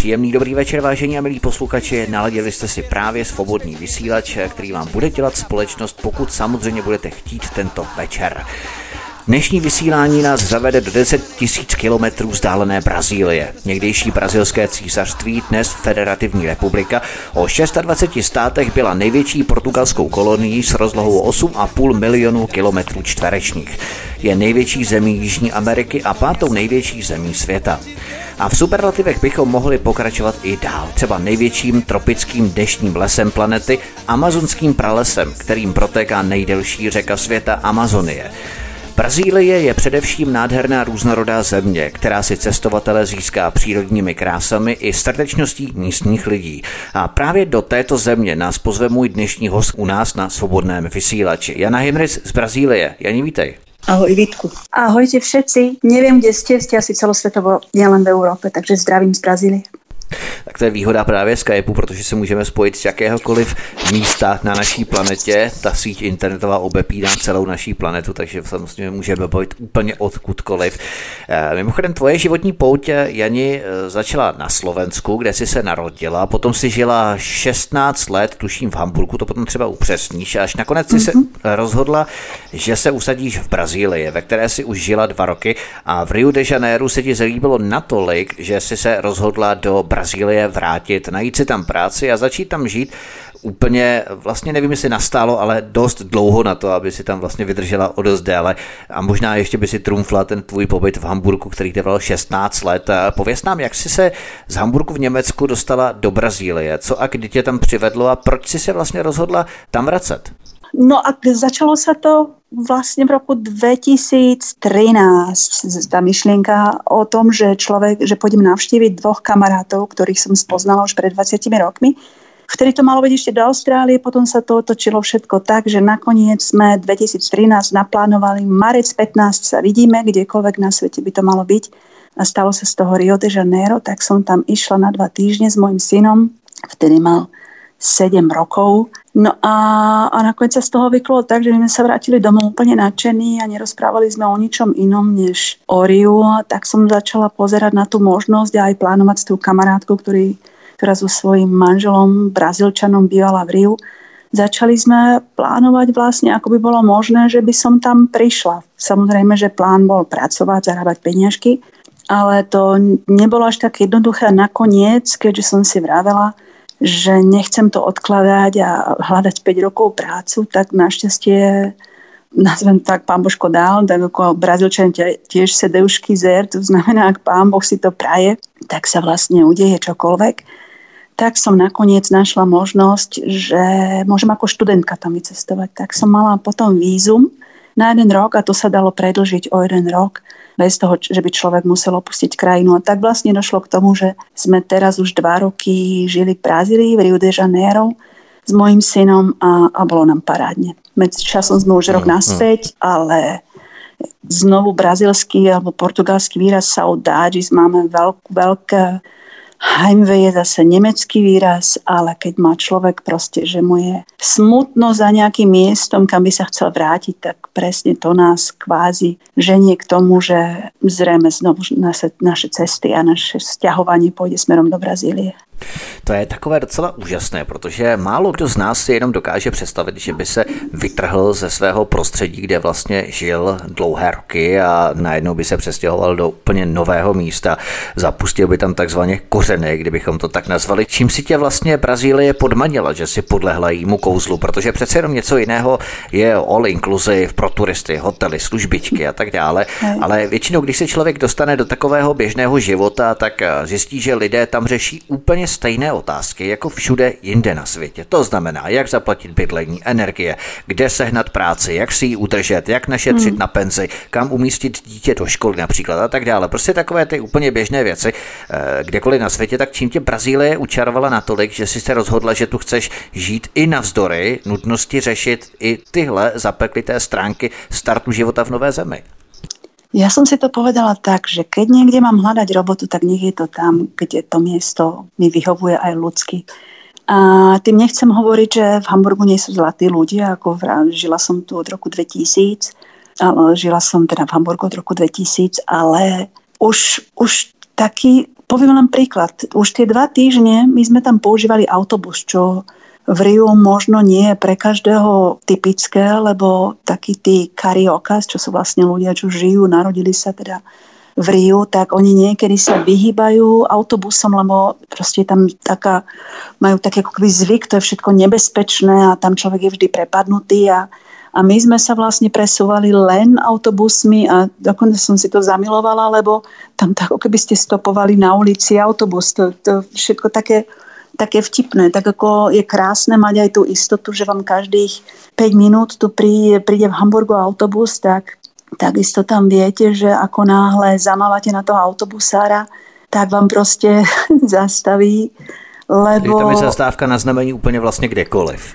Příjemný dobrý večer, vážení a milí posluchači, naladili jste si právě svobodný vysílač, který vám bude dělat společnost, pokud samozřejmě budete chtít tento večer. Dnešní vysílání nás zavede do 10 000 kilometrů vzdálené Brazílie. Někdejší brazilské císařství, dnes Federativní republika, o 26 státech byla největší portugalskou kolonií s rozlohou 8,5 milionu kilometrů čtverečních. Je největší zemí Jižní Ameriky a 5. největší zemí světa. A v superlativech bychom mohli pokračovat i dál, třeba největším tropickým deštním lesem planety, amazonským pralesem, kterým protéká nejdelší řeka světa Amazonie. Brazílie je především nádherná různorodá země, která si cestovatele získá přírodními krásami i srdečností místních lidí. A právě do této země nás pozve můj dnešní host u nás na svobodném vysílači. Jana Himric z Brazílie. Jani, vítej. Ahoj Vítku. Ahojte všetci. Neviem, kde ste asi celosvetovo, nielen v Európe, takže zdravím z Brazílie. Tak to je výhoda právě Skypeu, protože se můžeme spojit z jakéhokoliv místa na naší planetě. Ta síť internetová obepíná celou naší planetu, takže samozřejmě můžeme bavit úplně odkudkoliv. Mimochodem, tvoje životní pouť, Jani, začala na Slovensku, kde jsi se narodila, potom si žila 16 let, tuším v Hamburgu, to potom třeba upřesníš, až nakonec si se rozhodla, že se usadíš v Brazílii, ve které si už žila 2 roky a v Rio de Janeiro se ti zalíbilo natolik, že si se rozhodla do Brazílie vrátit, najít si tam práci a začít tam žít úplně, vlastně nevím, jestli nastálo, ale dost dlouho na to, aby si tam vlastně vydržela o dost déle a možná ještě by si trumfla ten tvůj pobyt v Hamburgu, který trval 16 let. Pověz nám, jak jsi se z Hamburgu v Německu dostala do Brazílie, co a kdy tě tam přivedlo a proč jsi se vlastně rozhodla tam vracet? No a začalo sa to vlastne v roku 2013. Tá myšlienka o tom, že pôjdem navštíviť 2 kamarátov, ktorých som spoznala už pred 20 rokmi. Vtedy to malo byť ešte do Austrálie, potom sa to otočilo všetko tak, že nakoniec sme 2013 naplánovali, marec 15 sa vidíme, kdekoľvek na svete by to malo byť. A stalo sa z toho Rio de Janeiro, tak som tam išla na 2 týždne s mojim synom, vtedy mal 7 rokov. No a nakoniec sa z toho vyklo tak, že my sme sa vrátili domov úplne nadšení a nerozprávali sme o ničom inom než o Riu. Tak som začala pozerať na tú možnosť a aj plánovať s tou kamarátkou, ktorá so svojím manželom Brazílčanom bývala v Riu. Začali sme plánovať vlastne, ako by bolo možné, že by som tam prišla. Samozrejme, že plán bol pracovať, zarábať peniažky, ale to nebolo až tak jednoduché nakoniec, keďže som si vravela, že nechcem to odkladať a hľadať 5 rokov prácu, tak našťastie, nazvem tak, pán Božko dal, tak ako Brazílčan tiež sedeušky zer, to znamená, ak pán Boh si to praje, tak sa vlastne udeje čokoľvek. Tak som nakoniec našla možnosť, že môžem ako študentka tam vycestovať. Tak som mala potom vízum na 1 rok a to sa dalo predĺžiť o 1 rok, bez toho, že by človek musel opustiť krajinu. A tak vlastne došlo k tomu, že sme teraz už 2 roky žili v Brazílii, v Rio de Janeiro s mojím synom a bolo nám parádne. Medzi časom sme už rok naspäť, ale znovu brazílsky alebo portugalský výraz saudade, máme veľké Heimweh je zase nemecký výraz, ale keď má človek proste, že mu je smutno za nejakým miestom, kam by sa chcel vrátiť, tak presne to nás kvázi ženie k tomu, že zrejme znovu naše cesty a naše sťahovanie pôjde smerom do Brazílie. To je takové docela úžasné, protože málo kdo z nás si jenom dokáže představit, že by se vytrhl ze svého prostředí, kde vlastně žil dlouhé roky a najednou by se přestěhoval do úplně nového místa. Zapustil by tam takzvaně kořeny, kdybychom to tak nazvali. Čím si tě vlastně Brazílie podmanila, že si podlehla jímu kouzlu, protože přece jenom něco jiného je all inclusive pro turisty, hotely, službičky a tak dále. Ale většinou, když se člověk dostane do takového běžného života, tak zjistí, že lidé tam řeší úplně stejné otázky jako všude jinde na světě. To znamená, jak zaplatit bydlení, energie, kde sehnat práci, jak si ji udržet, jak našetřit na penzi, kam umístit dítě do školy například a tak dále. Prostě takové ty úplně běžné věci, kdekoliv na světě, tak čím tě Brazílie učarovala natolik, že jsi se rozhodla, že tu chceš žít i navzdory nutnosti řešit i tyhle zapeklité stránky startu života v nové zemi. Ja som si to povedala tak, že keď niekde mám hľadať robotu, tak nech je to tam, kde to miesto mi vyhovuje aj ľudsky. A tým nechcem hovoriť, že v Hamburgu nie sú zlatí ľudia, ako žila som tu od roku 2000, ale žila som teda v Hamburgu od roku 2000, ale už taký Poviem len príklad. Už tie 2 týždne my sme tam používali autobus, čo v Riu možno nie je pre každého typické, lebo takí tí cariokas, čo sú vlastne ľudia, čo žijú, narodili sa teda v Riu, tak oni niekedy sa vyhýbajú autobusom, lebo proste tam majú taký ako keby zvyk, to je všetko nebezpečné a tam človek je vždy prepadnutý a my sme sa vlastne presúvali len autobusmi a dokonca som si to zamilovala, lebo tam tak, ako keby ste stopovali na ulici autobus. To všetko také vtipné. Tak ako je krásne mať aj tú istotu, že vám každých 5 minút tu príde v Hamburgu autobus, tak takisto tam viete, že ako náhle zamávate na toho autobusára, tak vám proste zastaví. Lebo... Tam je zastávka na znamení úplne vlastne kdekoliv.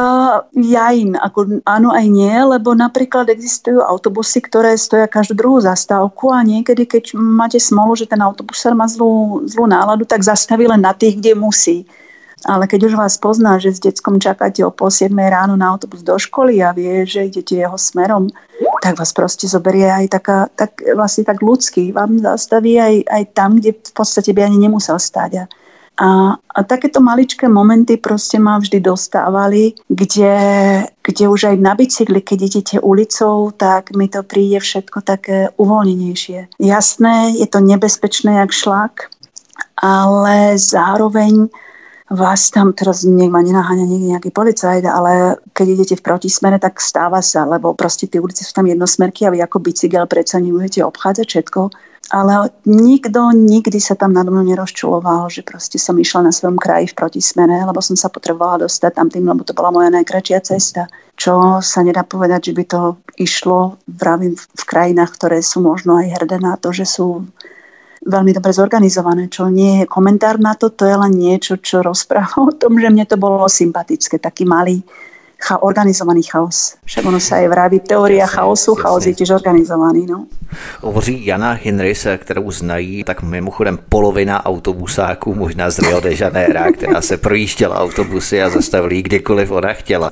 Áno aj nie, lebo napríklad existujú autobusy, ktoré stoja každú druhú zastávku a niekedy, keď máte smolu, že ten autobusár má zlú náladu, tak zastaví len na tých, kde musí. Ale keď už vás pozná, že s deckom čakáte o 6:30 ráno na autobus do školy a vie, že idete jeho smerom, tak vás proste zoberie aj tak ľudský. Vám zastaví aj tam, kde v podstate by ani nemusel stáť. A takéto maličké momenty proste ma vždy dostávali, kde už aj na bicykli, keď idete ulicou, tak mi to príde všetko také uvoľnenejšie. Jasné, je to nebezpečné jak šlak, ale zároveň vás tam, teraz nech ma nenaháňa nejaký policajt, ale keď idete v protismere, tak stáva sa, lebo proste tie ulice sú tam jednosmerky a vy ako bicykel predsa nebudete obchádzať všetko. Ale nikto nikdy sa tam nado mnou nerozčuloval, že proste som išla na svojom kraji v protismere, lebo som sa potrebovala dostať tam tým, lebo to bola moja najkratšia cesta. Čo sa nedá povedať, že by to išlo v krajinách, ktoré sú možno aj hrdé na to, že sú veľmi dobre zorganizované, čo nie je komentár na to, to je len niečo, čo rozpráva o tom, že mne to bolo sympatické, taký malý organizovaný chaos. Však ono sa aj vraví teória chaosu, chaos je tiež organizovaný. No. Hovoří Jana Hinrichs, kterou znají, tak mimochodem polovina autobusáků, možná z Rio de Janeiro, která se projížděla autobusy a zastavili kdykoliv ona chtěla.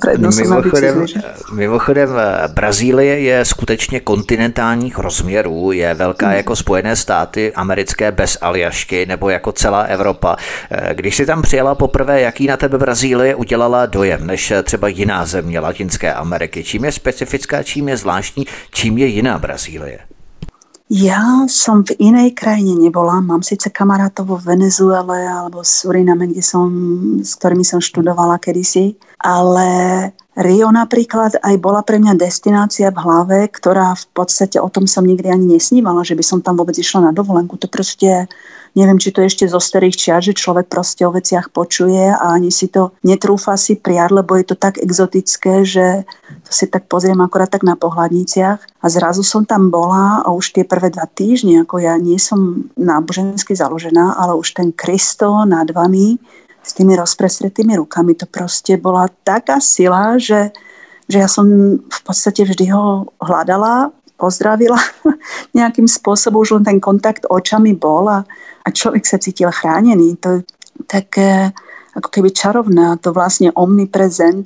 Mimochodem Brazílie je skutečně kontinentálních rozměrů, je velká jako Spojené státy americké bez Aljašky nebo jako celá Evropa. Když jsi tam přijela poprvé, jaký na tebe Brazílie udělala dojem, než třeba jiná země Latinské Ameriky? Čím je specifická, čím je zvláštní, čím je jiná Brazílie? Ja som v inej krajine nebola. Mám síce kamarátov vo Venezuele alebo Suriname, s ktorými som študovala kedysi, ale Rio napríklad aj bola pre mňa destinácia v hlave, ktorá v podstate o tom som nikdy ani nesnívala, že by som tam vôbec išla na dovolenku. To proste, neviem, či to je ešte zo starých čias, že človek proste o veciach počuje a ani si to netrúfa si prijať, lebo je to tak exotické, že to si tak pozriem akorát tak na pohľadniciach. A zrazu som tam bola a už tie prvé 2 týždne, ako ja nie som nábožensky založená, ale už ten Kristo nad vami s tými rozprestretými rukami, to proste bola taká sila, že ja som v podstate vždy ho hľadala, pozdravila nejakým spôsobom, už len ten kontakt očami bol a človek sa cítil chránený. To je také ako keby čarovné. To vlastne omniprezent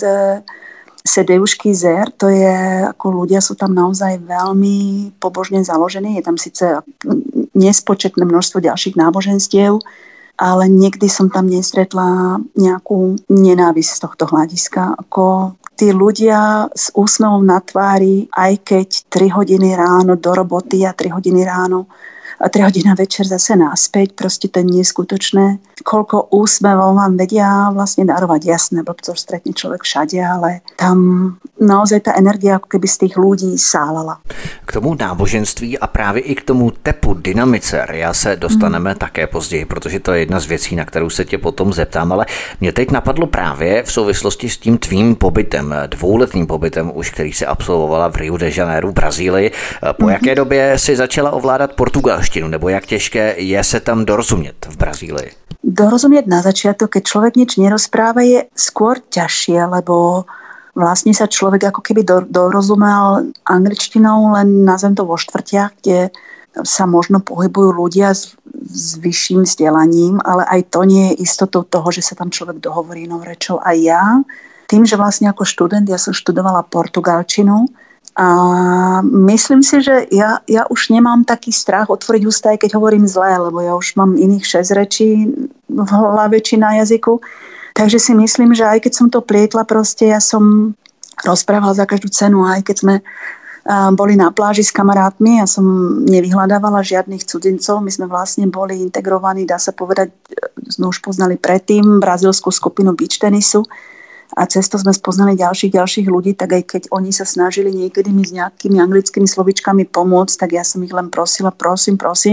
se Deus quiser, to je ako ľudia sú tam naozaj veľmi pobožne založení. Je tam síce nespočetné množstvo ďalších náboženstiev, ale nikdy som tam nestretla nejakú nenávisť z tohto hľadiska. Ako tí ľudia s úsmevom na tvári, aj keď 3 hodiny ráno do roboty a 3 hodiny ráno a 3 hodiny večer zase naspäť, proste to je neskutočné. Koľko úsmevov vám vedia vlastne darovať, jasné, bo to stretne človek všade, ale tam naozaj tá energia ako keby z tých ľudí sálala. K tomu náboženství a právě i k tomu tepu, dynamice RIA se dostaneme také později, protože to je jedna z věcí, na kterou se tě potom zeptám, ale mě teď napadlo právě v souvislosti s tím tvým pobytem, 2letým pobytem už, který si absolvovala v Rio de Janeiro v Brazílii. Po jaké době si začala ovládat portugalštinu, nebo jak těžké je se tam dorozumět v Brazílii? Dorozumieť na začiatok, keď človek nič nerozpráva, je skôr ťažšie, lebo vlastne sa človek ako keby dorozumel angličtinou, len nazvem to vo štvrtiach, kde sa možno pohybujú ľudia s vyšším vzdelaním, ale aj to nie je istotou toho, že sa tam človek dohovorí inou rečou. A ja, tým, že vlastne ako študent, ja som študovala portugalčinu A myslím si, že ja už nemám taký strach otvoriť ústa, aj keď hovorím zle, lebo ja už mám iných 6 rečí v hlave či na jazyku. Takže si myslím, že aj keď som to plietla, proste ja som rozprávala za každú cenu, aj keď sme boli na pláži s kamarátmi, ja som nevyhľadávala žiadnych cudzincov, my sme vlastne boli integrovaní, dá sa povedať, sme už poznali predtým brazílskú skupinu beach tenisu a cez to sme spoznali ďalších ľudí, tak aj keď oni sa snažili niekedy mi s nejakými anglickými slovičkami pomôcť, tak ja som ich len prosila, prosím,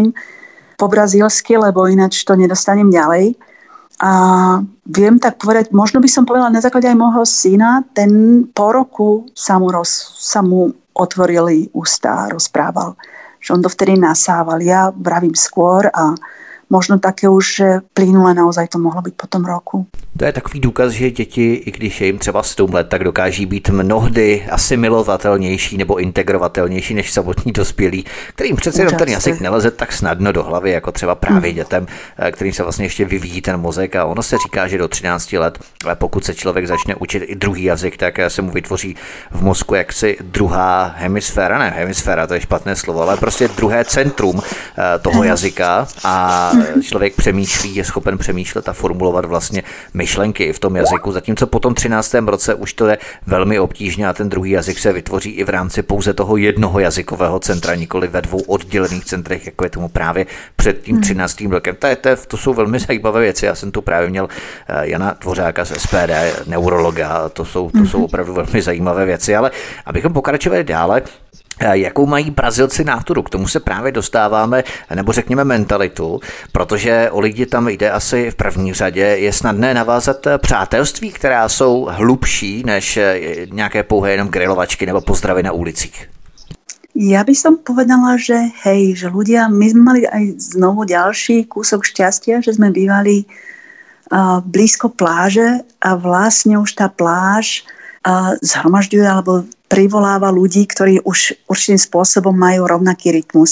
po brazílsky, lebo ináč to nedostanem ďalej. A viem tak povedať, možno by som povedala na základe aj môjho syna, ten po roku sa mu otvorili ústa a rozprával, že on to vtedy nasával. Ja vravím skôr a možno také už, že plynule naozaj to mohlo být po tom roku. To je takový důkaz, že děti, i když je jim třeba 7 let, tak dokáží být mnohdy asimilovatelnější nebo integrovatelnější než samotní dospělí, kterým přece jenom ten jazyk neleze tak snadno do hlavy, jako třeba právě dětem, kterým se vlastně ještě vyvíjí ten mozek. A ono se říká, že do 13 let, pokud se člověk začne učit i druhý jazyk, tak se mu vytvoří v mozku jaksi druhá hemisféra, ne hemisféra, to je špatné slovo, ale prostě druhé centrum toho jazyka a člověk přemýšlí, je schopen přemýšlet a formulovat vlastně myšlenky v tom jazyku, zatímco po tom 13. roce už to je velmi obtížně a ten druhý jazyk se vytvoří i v rámci pouze toho jednoho jazykového centra, nikoli ve 2 oddělených centrech, jako je tomu právě před tím 13. rokem. To jsou velmi zajímavé věci. Já jsem tu právě měl Jana Dvořáka z SPD, neurologa, to jsou opravdu velmi zajímavé věci, ale abychom pokračovali dále, jakou mají Brazilci náturu? K tomu se právě dostáváme, nebo řekněme mentalitu, protože o lidi tam jde asi v první řadě. Je snadné navázat přátelství, která jsou hlubší než nějaké pouhé jenom grilovačky nebo pozdravy na ulicích? Ja by som povedala, že hej, že ľudia, my sme mali aj znovu ďalší kúsok šťastia, že sme bývali blízko pláže a vlastne už tá pláž zhromažďuje alebo privoláva ľudí, ktorí už určitým spôsobom majú rovnaký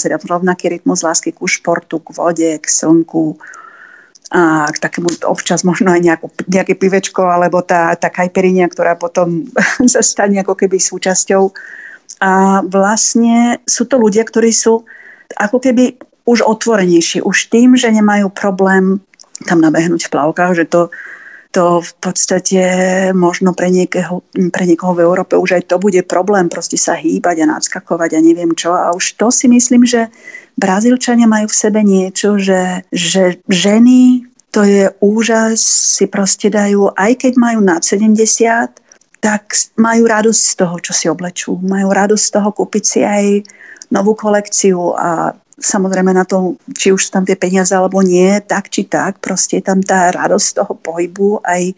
rytmus lásky ku športu, k vode, k slnku a k takému občas možno aj nejaké pivečko alebo tá caipirinha, ktorá potom sa stane ako keby súčasťou. A vlastne sú to ľudia, ktorí sú ako keby už otvorenejší, už tým, že nemajú problém tam nabehnúť v plavkách, že to v podstate možno pre niekoho v Európe už aj to bude problém, proste sa hýbať a nadskakovať a neviem čo. A už to si myslím, že Brazílčania majú v sebe niečo, že ženy, to je úžas, si proste dajú, aj keď majú nad 70, tak majú radosť z toho, čo si oblečú. Majú radosť z toho kúpiť si aj novú kolekciu a samozrejme na to, či už sú tam tie peniaze alebo nie, tak či tak, proste je tam tá radosť z toho pohybu,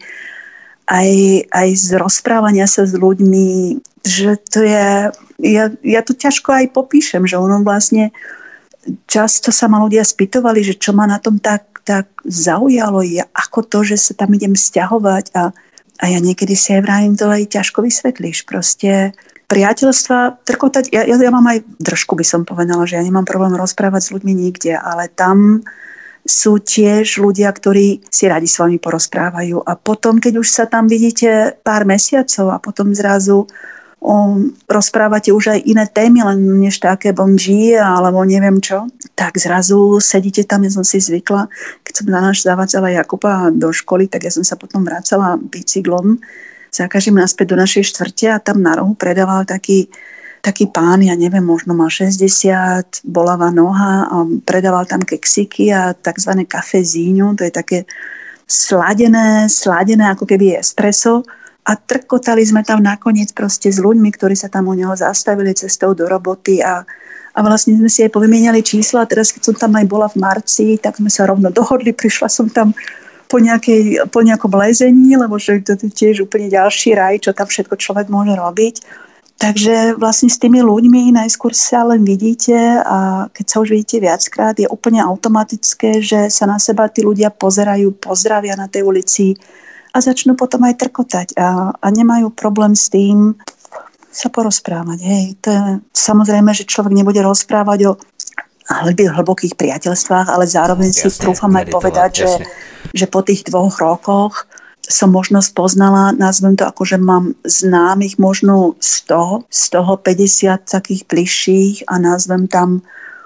aj z rozprávania sa s ľuďmi, že to je, ja to ťažko aj popíšem, že ono vlastne často sa ma ľudia spýtovali, že čo ma na tom tak zaujalo, je ako to, že sa tam idem sťahovať a ja niekedy si aj vravím, to aj ťažko vysvetlíš. Proste priateľstva, trkotať, ja mám aj držku, by som povedala, že ja nemám problém rozprávať s ľuďmi nikde, ale tam sú tiež ľudia, ktorí si radi s vami porozprávajú. A potom, keď už sa tam vidíte pár mesiacov a potom zrazu rozprávate už aj iné témy, len než také bonží alebo neviem čo, tak zrazu sedíte tam, ja som si zvykla, keď som zavádzala Jakuba do školy, tak ja som sa potom vracala bicyklom za každým naspäť do našej štvrte a tam na rohu predával taký pán, ja neviem, možno mal 60, bolavá noha a predával tam keksiky a takzvané kafezíňu, to je také sladené ako keby espresso. A trkotali sme tam nakoniec proste s ľuďmi, ktorí sa tam u neho zastavili cestou do roboty a vlastne sme si aj povymieniali čísla a teraz, keď som tam aj bola v marci, tak sme sa rovno dohodli, prišla som tam po nejakom lezení, lebo že to je tiež úplne ďalší raj, čo tam všetko človek môže robiť. Takže vlastne s tými ľuďmi najskôr sa len vidíte a keď sa už vidíte viackrát, je úplne automatické, že sa na seba tí ľudia pozerajú, pozdravia na tej ulici, a začnú potom aj trkotať a nemajú problém s tým sa porozprávať. Hej, to je samozrejme, že človek nebude rozprávať o hlbokých priateľstvách, ale zároveň si trúfam aj povedať, že po tých 2 rokoch som možno spoznala, nazvem to ako, že mám známych možno 100, z toho 50 takých bližších a nazvem tam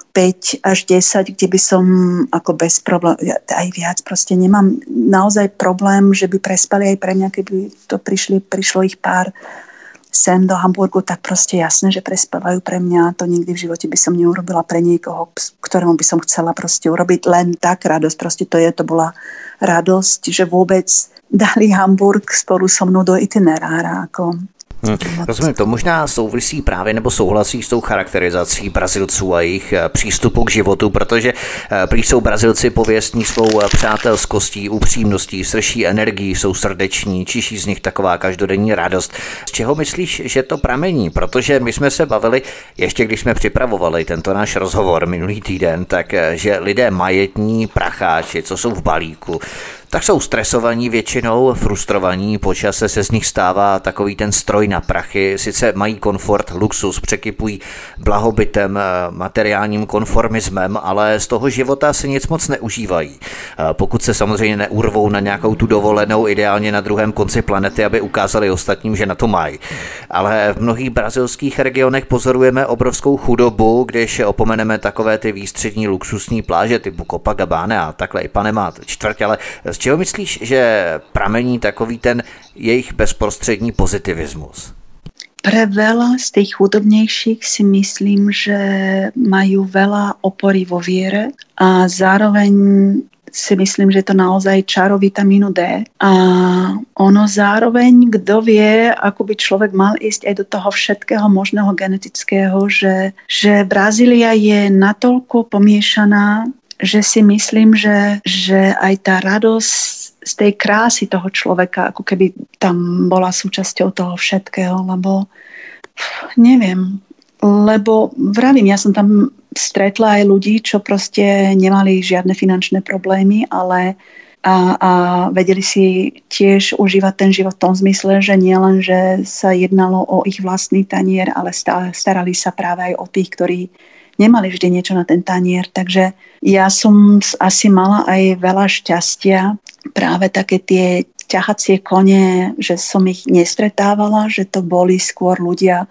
5 až 10, kde by som ako bez problém, aj viac, proste nemám naozaj problém, že by prespali aj pre mňa, keby to prišlo ich pár sem do Hamburgu, tak proste jasné, že prespávajú pre mňa. To nikdy v živote by som neurobila pre niekoho, ktorému by som chcela proste urobiť len tak radosť. Proste to bola radosť, že vôbec dali Hamburg spolu so mnou do itinerára. Rozumím, to možná souvisí právě nebo souhlasí s tou charakterizací Brazilců a jejich přístupu k životu, protože prý jsou Brazilci pověstní svou přátelskostí, upřímností, srší energií, jsou srdeční, čiší z nich taková každodenní radost. Z čeho myslíš, že to pramení? Protože my jsme se bavili, ještě když jsme připravovali tento náš rozhovor minulý týden, tak že lidé majetní pracháči, co jsou v balíku, tak jsou stresovaní většinou, frustrovaní, po čase se z nich stává takový ten stroj na prachy, sice mají komfort, luxus, překypují blahobytem, materiálním konformismem, ale z toho života se nic moc neužívají. Pokud se samozřejmě neurvou na nějakou tu dovolenou, ideálně na druhém konci planety, aby ukázali ostatním, že na to mají. Ale v mnohých brazilských regionech pozorujeme obrovskou chudobu, když opomeneme takové ty výstřední luxusní pláže typu Copacabana a takhle i Panama čtvrť, ale z čeho myslíš, že pramení takový ten jejich bezprostřední pozitivismus? Pre veľa z tých chudobnejších si myslím, že majú veľa opory vo viere a zároveň si myslím, že je to naozaj čaro vitamínu D. A ono zároveň, kto vie, ako by človek mal ísť aj do toho všetkého možného genetického, že Brazília je natoľko pomiešaná, že si myslím, že aj tá radosť z tej krásy toho človeka, ako keby tam bola súčasťou toho všetkého, lebo neviem, lebo vravím, ja som tam stretla aj ľudí, čo proste nemali žiadne finančné problémy, ale a vedeli si tiež užívať ten život v tom zmysle, že nie len, že sa jednalo o ich vlastný tanier, ale starali sa práve aj o tých, ktorí nemali vždy niečo na ten tanier. Takže ja som asi mala aj veľa šťastia. Práve také tie ťahacie kone, že som ich nestretávala, že to boli skôr ľudia,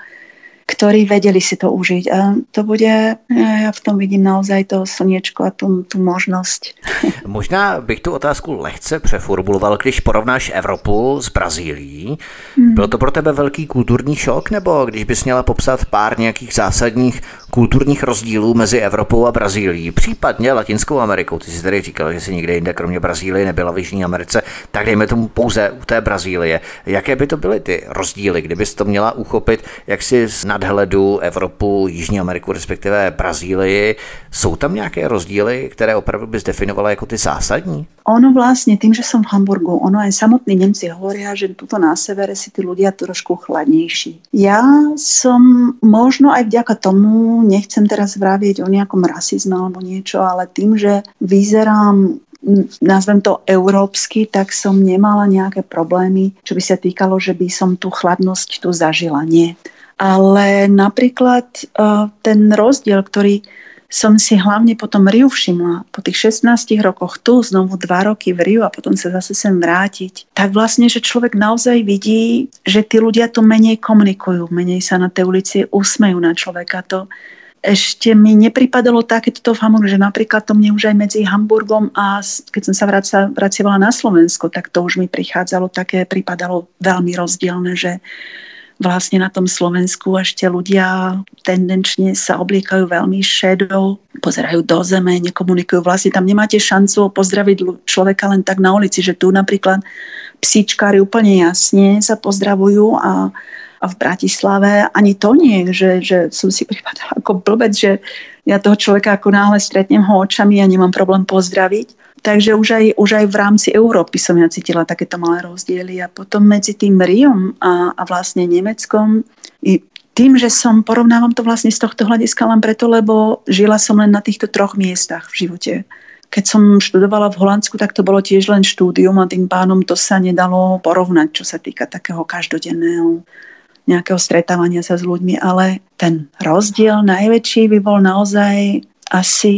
ktorí vedeli si to užiť. A to bude, ja v tom vidím naozaj to slniečko a tú možnosť. Možná bych tu otázku lehce přeformuloval, když porovnáš Evropu s Brazílií. Byl to pro tebe velký kulturní šok, nebo když bys měla popsat pár nějakých zásadních kulturních rozdílů mezi Evropou a Brazílií, případně Latinskou Amerikou? Ty jsi tady říkal, že jsi nikde jinde kromě Brazílie nebyla v Jižní Americe, tak dejme tomu pouze u té Brazílie. Jaké by to byly ty rozdíly, kdybys to měla uchopit, jak si z nadhledu Evropu, Jižní Ameriku, respektive Brazílii? Jsou tam nějaké rozdíly, které opravdu bys definovala jako ty zásadní? Ono vlastne tým, že som v Hamburgu, ono aj samotní Nemci hovoria, že tuto na severe si tí ľudia trošku chladnejší. Ja som možno aj vďaka tomu, nechcem teraz vravieť o nejakom rasizme alebo niečo, ale tým, že vyzerám, nazvem to európsky, tak som nemala nejaké problémy, čo by sa týkalo, že by som tú chladnosť tu zažila. Nie. Ale napríklad ten rozdiel, ktorý som si hlavne potom Riu všimla. Po tých 16 rokoch tu, znovu 2 roky v Riu a potom sa zase sem vrátiť. Tak vlastne, že človek naozaj vidí, že tí ľudia tu menej komunikujú, menej sa na tej ulici usmejú na človeka. To ešte mi nepripadalo takéto v Hamburgu, že napríklad to mne už aj medzi Hamburgom a keď som sa vracievala na Slovensko, tak to už mi prichádzalo také, pripadalo veľmi rozdielne, že vlastne na tom Slovensku ešte ľudia tendenčne sa obliekajú veľmi šedo, pozerajú do zeme, nekomunikujú. Vlastne tam nemáte šancu pozdraviť človeka len tak na ulici, že tu napríklad psíčkári úplne jasne sa pozdravujú a v Bratislave ani to nie, že som si pripadala ako blbec, že ja toho človeka ako náhle stretnem ho očami a nemám problém pozdraviť. Takže už aj v rámci Európy som ja cítila takéto malé rozdiely. A potom medzi tým Riom a vlastne Nemeckom, i tým, že porovnávam to vlastne z tohto hľadiska len preto, lebo žila som len na týchto 3 miestach v živote. Keď som študovala v Holandsku, tak to bolo tiež len štúdium a tým pánom to sa nedalo porovnať, čo sa týka takého každodenného nejakého stretávania sa s ľuďmi. Ale ten rozdiel najväčší by bol naozaj asi v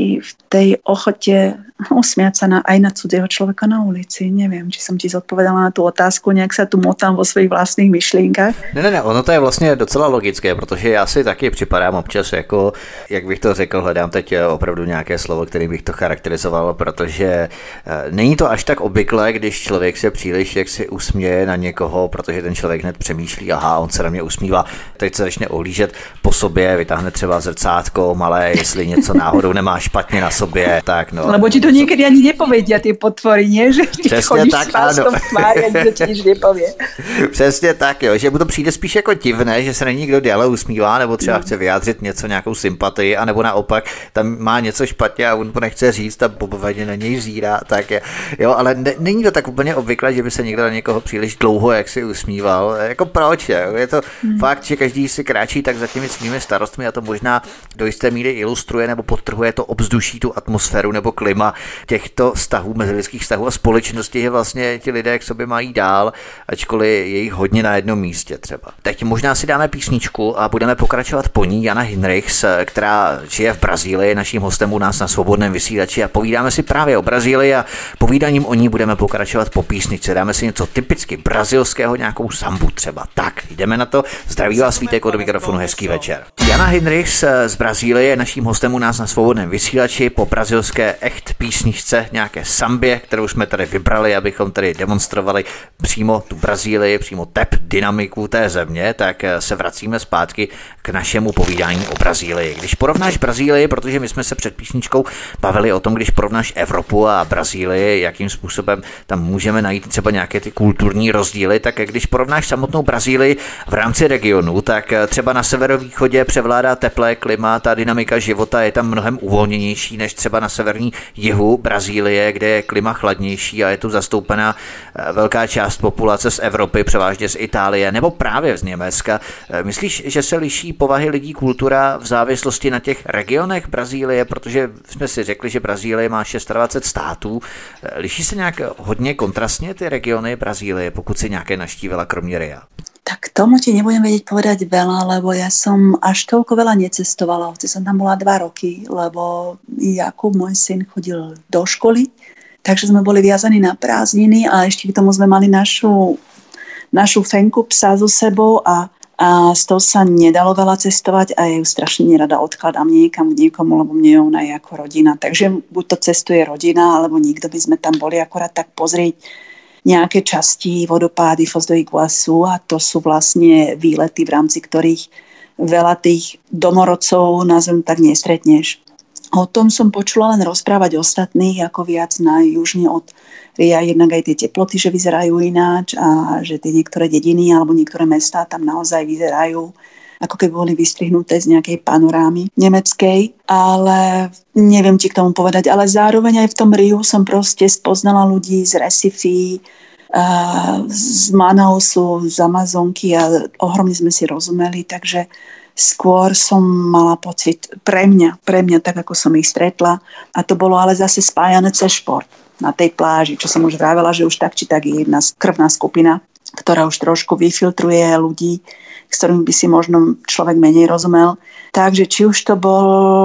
tej ochote usmiať sa aj na cudzieho človeka na ulici. Neviem, či som ti zodpovedala na tú otázku, nejak sa tu motám vo svých vlastných myšlienkách. Ne, ono to je vlastně docela logické, protože já si taky připadám občas jako, jak bych to řekl, hledám teď opravdu nějaké slovo, kterým bych to charakterizoval, protože není to až tak obvyklé, když člověk se příliš jaksi usměje na někoho, protože ten člověk hned přemýšlí, aha, on se na mě usmívá, teď se začne ohlížet po sobě, vytáhne třeba zrcátko malé, jestli něco náhodou nemá špatně na sobě, tak no. Lebo ti to niekedy ani nepovedia tie potvory, nie? Že ty chodíš tak, s pástom v tváři a nikdo ti nič nepovie. Přesně tak, jo, že mu to přijde spíš jako divné, že se na nikdo déle usmívá, nebo třeba chce vyjádřit něco, nějakou sympatii, anebo naopak tam má něco špatně a on to nechce říct a popovedně na něj zírá, tak je, jo, ale není to tak úplně obvyklé, že by se někdo na někoho příliš dlouho jak si usmíval, jako proč, jo? Je to fakt, že každý si kráčí tak za těmi svými starostmi a to možná do jisté míry ilustruje nebo podtrhuje to obzduší, tu atmosféru nebo klima těchto vztahů, mezilidských vztahů a společnosti, že vlastně ti lidé k sobě mají dál, ačkoliv je jich hodně na jednom místě třeba. Teď možná si dáme písničku a budeme pokračovat po ní. Jana Hinrichs, která žije v Brazílii, naším hostem u nás na Svobodném vysílači a povídáme si právě o Brazílii a povídáním o ní budeme pokračovat po písničce. Dáme si něco typicky brazilského, nějakou sambu třeba. Tak, jdeme na to. Zdraví vás Vítek od mikrofonu, hezký večer. Jana Hinrichs z Brazílie je naším hostem u nás na Svobodném vysílači po brazilské echt písničce, nějaké sambě, kterou jsme tady vybrali, abychom tady demonstrovali přímo tu Brazílii, přímo tep dynamiku té země, tak se vracíme zpátky k našemu povídání o Brazílii. Když porovnáš Brazílii, protože my jsme se před písničkou bavili o tom, když porovnáš Evropu a Brazílii, jakým způsobem tam můžeme najít třeba nějaké ty kulturní rozdíly, tak když porovnáš samotnou Brazílii v rámci regionu, tak třeba na severovýchodě převládá teplé klima, ta dynamika života je tam mnohem uvolněnější než třeba na severní jihu Brazílie, kde je klima chladnější a je tu zastoupená velká část populace z Evropy, převážně z Itálie nebo právě z Německa. Myslíš, že se liší povahy lidí, kultura v závislosti na těch regionech Brazílie, protože jsme si řekli, že Brazílie má 26 států. Liší se nějak hodně kontrastně ty regiony Brazílie, pokud si nějaké naštívila kromě Ria? Tak tomu ti nebudem vedieť povedať veľa, lebo ja som až toľko veľa necestovala. Hoci som tam bola 2 roky, lebo Jakub, môj syn, chodil do školy, takže sme boli viazaní na prázdniny a ešte k tomu sme mali našu fenku psa so sebou a z toho sa nedalo veľa cestovať a ja ju strašne nerada odkladám niekam k niekomu, lebo mne ona je ako rodina. Takže buď to cestuje rodina, alebo nikto by sme tam boli akorát tak pozrieť nejaké časti, vodopády Foz do Iguaçu a to sú vlastne výlety, v rámci ktorých veľa tých domorodcov nazvem tak nestretneš. O tom som počula len rozprávať ostatných, ako viac na južne od Ria, jednak aj tie teploty, že vyzerajú ináč a že tie niektoré dediny alebo niektoré mestá tam naozaj vyzerajú ako keby boli vystrihnuté z nejakej panorámy nemeckej, ale neviem ti k tomu povedať. Ale zároveň aj v tom Riu som proste spoznala ľudí z Recife, z Manausu, z Amazonky a ohromne sme si rozumeli, takže skôr som mala pocit pre mňa tak, ako som ich stretla. A to bolo ale zase spájané cez šport na tej pláži, čo som už vravela, že už tak či tak je jedna krvná skupina, ktorá už trošku vyfiltruje ľudí, s ktorými by si možno človek menej rozumel. Takže či už to bol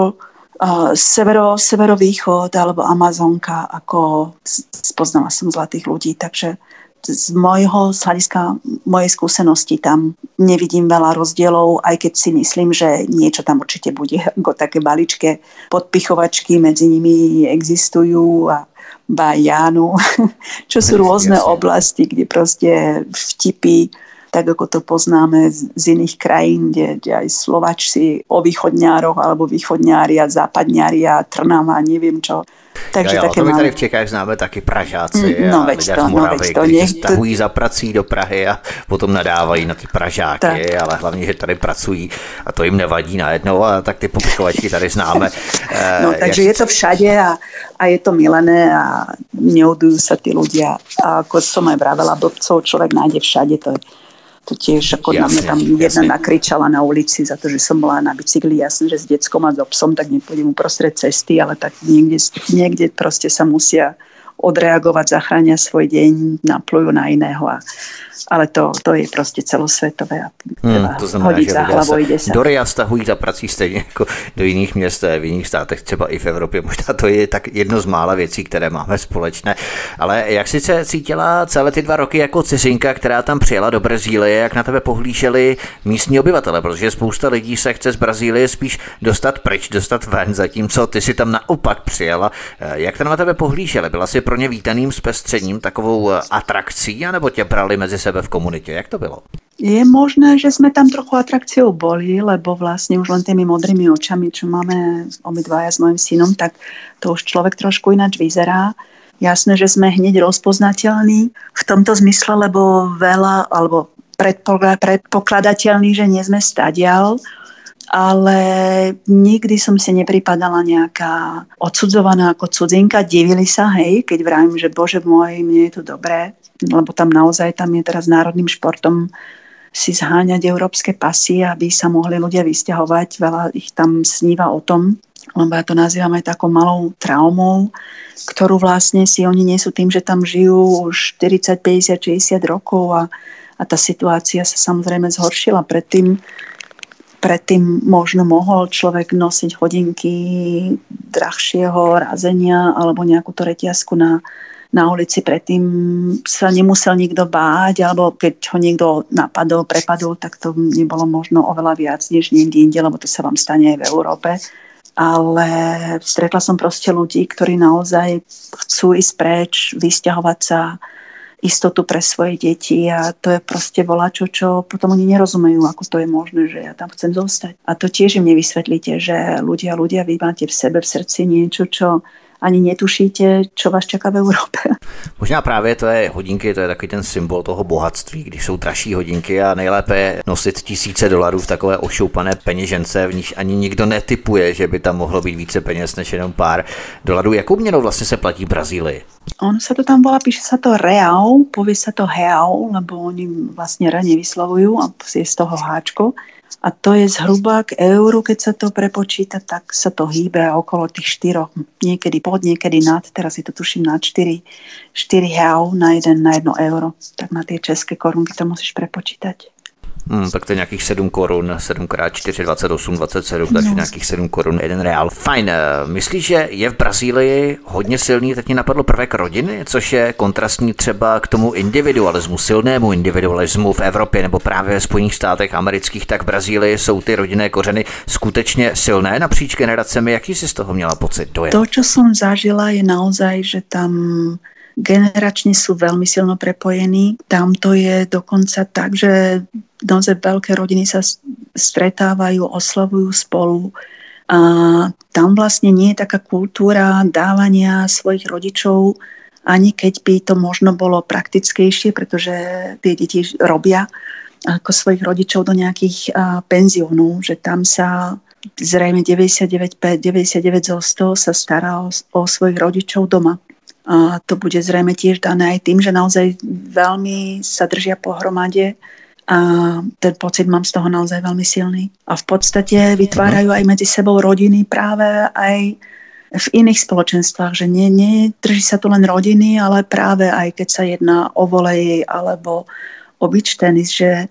severovýchod alebo Amazonka, ako spoznala som zlatých ľudí, takže z hľadiska mojej skúsenosti tam nevidím veľa rozdielov, aj keď si myslím, že niečo tam určite bude, ako také maličké podpichovačky medzi nimi existujú a Bajánu, čo sú rôzne oblasti, kde proste vtipy, tak ako to poznáme z iných krajín, kde aj Slováčci o východňároch alebo východňári a západňári a Trnava, neviem čo. Takže také to my tady v Čechách známe taky Pražáci a lidé z Moravy, kteří se stahují za prací do Prahy a potom nadávají na ty Pražáky, tak. Ale hlavně, že tady pracují a to jim nevadí najednou a tak ty popichovačky tady známe. No, takže je to všade a je to milené a neudujú sa tí ľudia. A ako som aj vravela, blbcov človek nájde všade, to tiež ako na mňa tam jedna nakričala na ulici za to, že som bola na bicykli. Jasne, že s deckom a s psom, tak nepôjdem uprostred cesty, ale tak niekde proste sa musia odreagovať, zachránia svoj deň, naplujú na iného. Ale to je prostě celosvětové. To znamená, že lidé se do RIA stahují za prací stejně jako do jiných měst v jiných státech, třeba i v Evropě. Možná to je tak jedno z mála věcí, které máme společné. Ale jak jsi se cítila celé ty 2 roky jako cizinka, která tam přijela do Brazílie, jak na tebe pohlíželi místní obyvatele, protože spousta lidí se chce z Brazílie spíš dostat pryč, dostat ven, zatímco ty si tam naopak přijela. Jak tam na tebe pohlíželi? Byla jsi pro ně vítaným zpestřením, takovou atrakcí, anebo tě brali mezi sebe v komunite? Jak to bylo? Je možné, že sme tam trochu atrakciou boli, lebo vlastne už len tými modrými očami, čo máme obidvaja s mojim synom, tak to už človek trošku ináč vyzerá. Jasné, že sme hneď rozpoznateľní v tomto zmysle, lebo veľa, alebo predpokladateľný, že nie sme stadiaľ, ale nikdy som si nepripadala nejaká odsudzovaná ako cudzinka. Divili sa, hej, keď vravím, že bože môj, mne je tu dobré, lebo tam naozaj tam je teraz národným športom si zháňať európske pasy, aby sa mohli ľudia vysťahovať. Veľa ich tam sníva o tom, lebo ja to nazývam aj takou malou traumou, ktorú vlastne si oni nie sú tým, že tam žijú už 40, 50, 60 rokov a tá situácia sa samozrejme zhoršila. Predtým možno mohol človek nosiť hodinky drahšieho razenia alebo nejakú to reťazku na ulici, predtým sa nemusel nikto báť, alebo keď ho niekto napadol, prepadol, tak to nebolo možno oveľa viac než niekde inde, lebo to sa vám stane aj v Európe. Ale stretla som proste ľudí, ktorí naozaj chcú ísť preč, vysťahovať sa, istotu pre svoje deti a to je proste volačo, čo potom oni nerozumejú, ako to je možné, že ja tam chcem zostať. A to tiež im nevysvetlíte, že ľudia, vy máte v sebe, v srdci niečo, čo ani netušíte, čo vás čaká v Európe. Možná právě to je hodinky, to je takový ten symbol toho bohatství, když jsou dražší hodinky a nejlépe je nosit $1000 v takové ošoupané peněžence, v níž ani nikdo netipuje, že by tam mohlo být více peněz než jenom pár dolarů. Jakou měnou vlastně se platí v Brazílii? Ono sa to tam volá, píše sa to real, povie sa to real, lebo oni vlastne re nevyslovujú a je z toho háčko. A to je zhruba k euru, keď sa to prepočíta, tak sa to hýbe okolo tých 4, niekedy pod, niekedy nad, teraz je to tuším na 4 real na 1 euro. Tak na tie české korunky to musíš prepočítať. Tak to je nějakých 7 korun, 7x4, 28, 27, takže nějakých 7 korun, 1 reál. Fajn. Myslíš, že je v Brazílii hodně silný, teď mě napadlo prvek rodiny, což je kontrastní třeba k tomu individualismu, silnému individualismu v Evropě nebo právě ve Spojených státech amerických, tak v Brazílii jsou ty rodinné kořeny skutečně silné napříč generacemi. Jaký jsi z toho měla pocit? Dojem? To, čo som zažila, je naozaj, že tam generačne sú veľmi silno prepojení. Tam to je dokonca tak, že naozaj veľké rodiny sa stretávajú, oslavujú spolu. A tam vlastne nie je taká kultúra dávania svojich rodičov, ani keď by to možno bolo praktickejšie, pretože tie deti robia ako svojich rodičov do nejakých penziónov, že tam sa zrejme 99 zo 100 sa stará o svojich rodičov doma. A to bude zrejme tiež dané aj tým, že naozaj veľmi sa držia pohromade a ten pocit mám z toho naozaj veľmi silný. A v podstate vytvárajú aj medzi sebou rodiny práve aj v iných spoločenstvách, že nedrží sa tu len rodiny, ale práve aj keď sa jedná o volej alebo o beach tenis,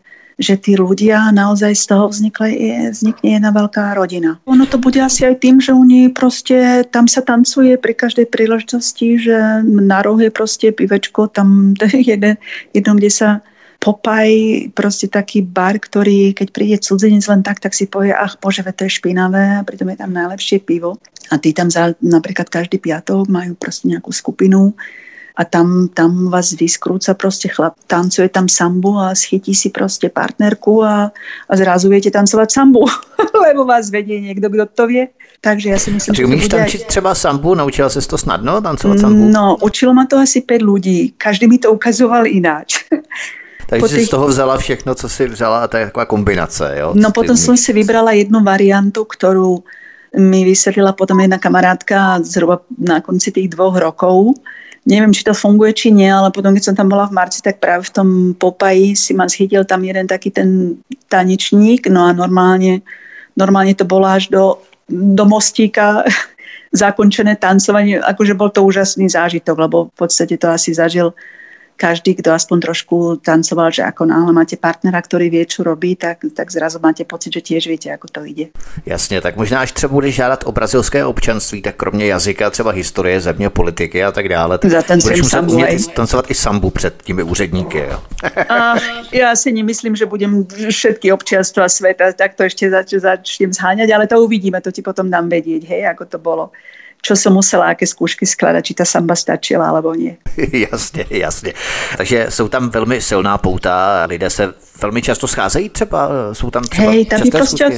že tí ľudia naozaj z toho vznikne jedna veľká rodina. Ono to bude asi aj tým, že oni proste, tam sa tancuje pri každej príležitosti, že na rohu je proste pivečko, tam jedno, kde sa Popaj, proste taký bar, ktorý keď príde cudzinec len tak si povie, ach bože, to je špinavé, a pritom je tam najlepšie pivo. A tí tam napríklad každý piatok majú proste nejakú skupinu, a tam vás vyskrúca proste chlap, tancuje tam sambu a schytí si proste partnerku a zrazu viete tancovať sambu, lebo vás vedie niekto, kto to vie. Takže ja si myslím, že to umíš tančiť třeba sambu? Naučila ses to snadno tancovať sambu? No, učilo ma to asi 5 ľudí. Každý mi to ukazoval ináč. Takže si z toho vzala všechno, co si vzala, a to je taková kombinace, jo? No potom som si vybrala jednu variantu, ktorú mi vysvetlila potom jedna kamarátka zhruba na konci tých 2 rokov. Neviem, či to funguje, či nie, ale potom, keď som tam bola v marci, tak práve v tom Popaji si ma schytil tam jeden taký ten tanečník, no a normálne to bolo až do mostíka zakončené tancovanie, akože bol to úžasný zážitok, lebo v podstate to asi zažil každý, kto aspoň trošku tancoval, že ako náhle máte partnera, ktorý vie, čo robí, tak zrazu máte pocit, že tiež viete, ako to ide. Jasně, tak možná až třeba budeš žádat o brazilské občanství, tak kromě jazyka, třeba historie, země, politiky a tak dále, tak budeš muset umět tancovat i sambu před těmi úředníky. Jo? Ja si nemyslím, že budem všetky občianstva sveta takto ešte začnem zháňať, ale to uvidíme, to ti potom dám vedieť, hej, ako to bolo. Čo som musela, aké skúšky skladať, či ta samba stačila, alebo nie. Jasně. Takže jsou tam velmi silná pouta, lidé se velmi často scházejí třeba, jsou tam třeba časté skúšky?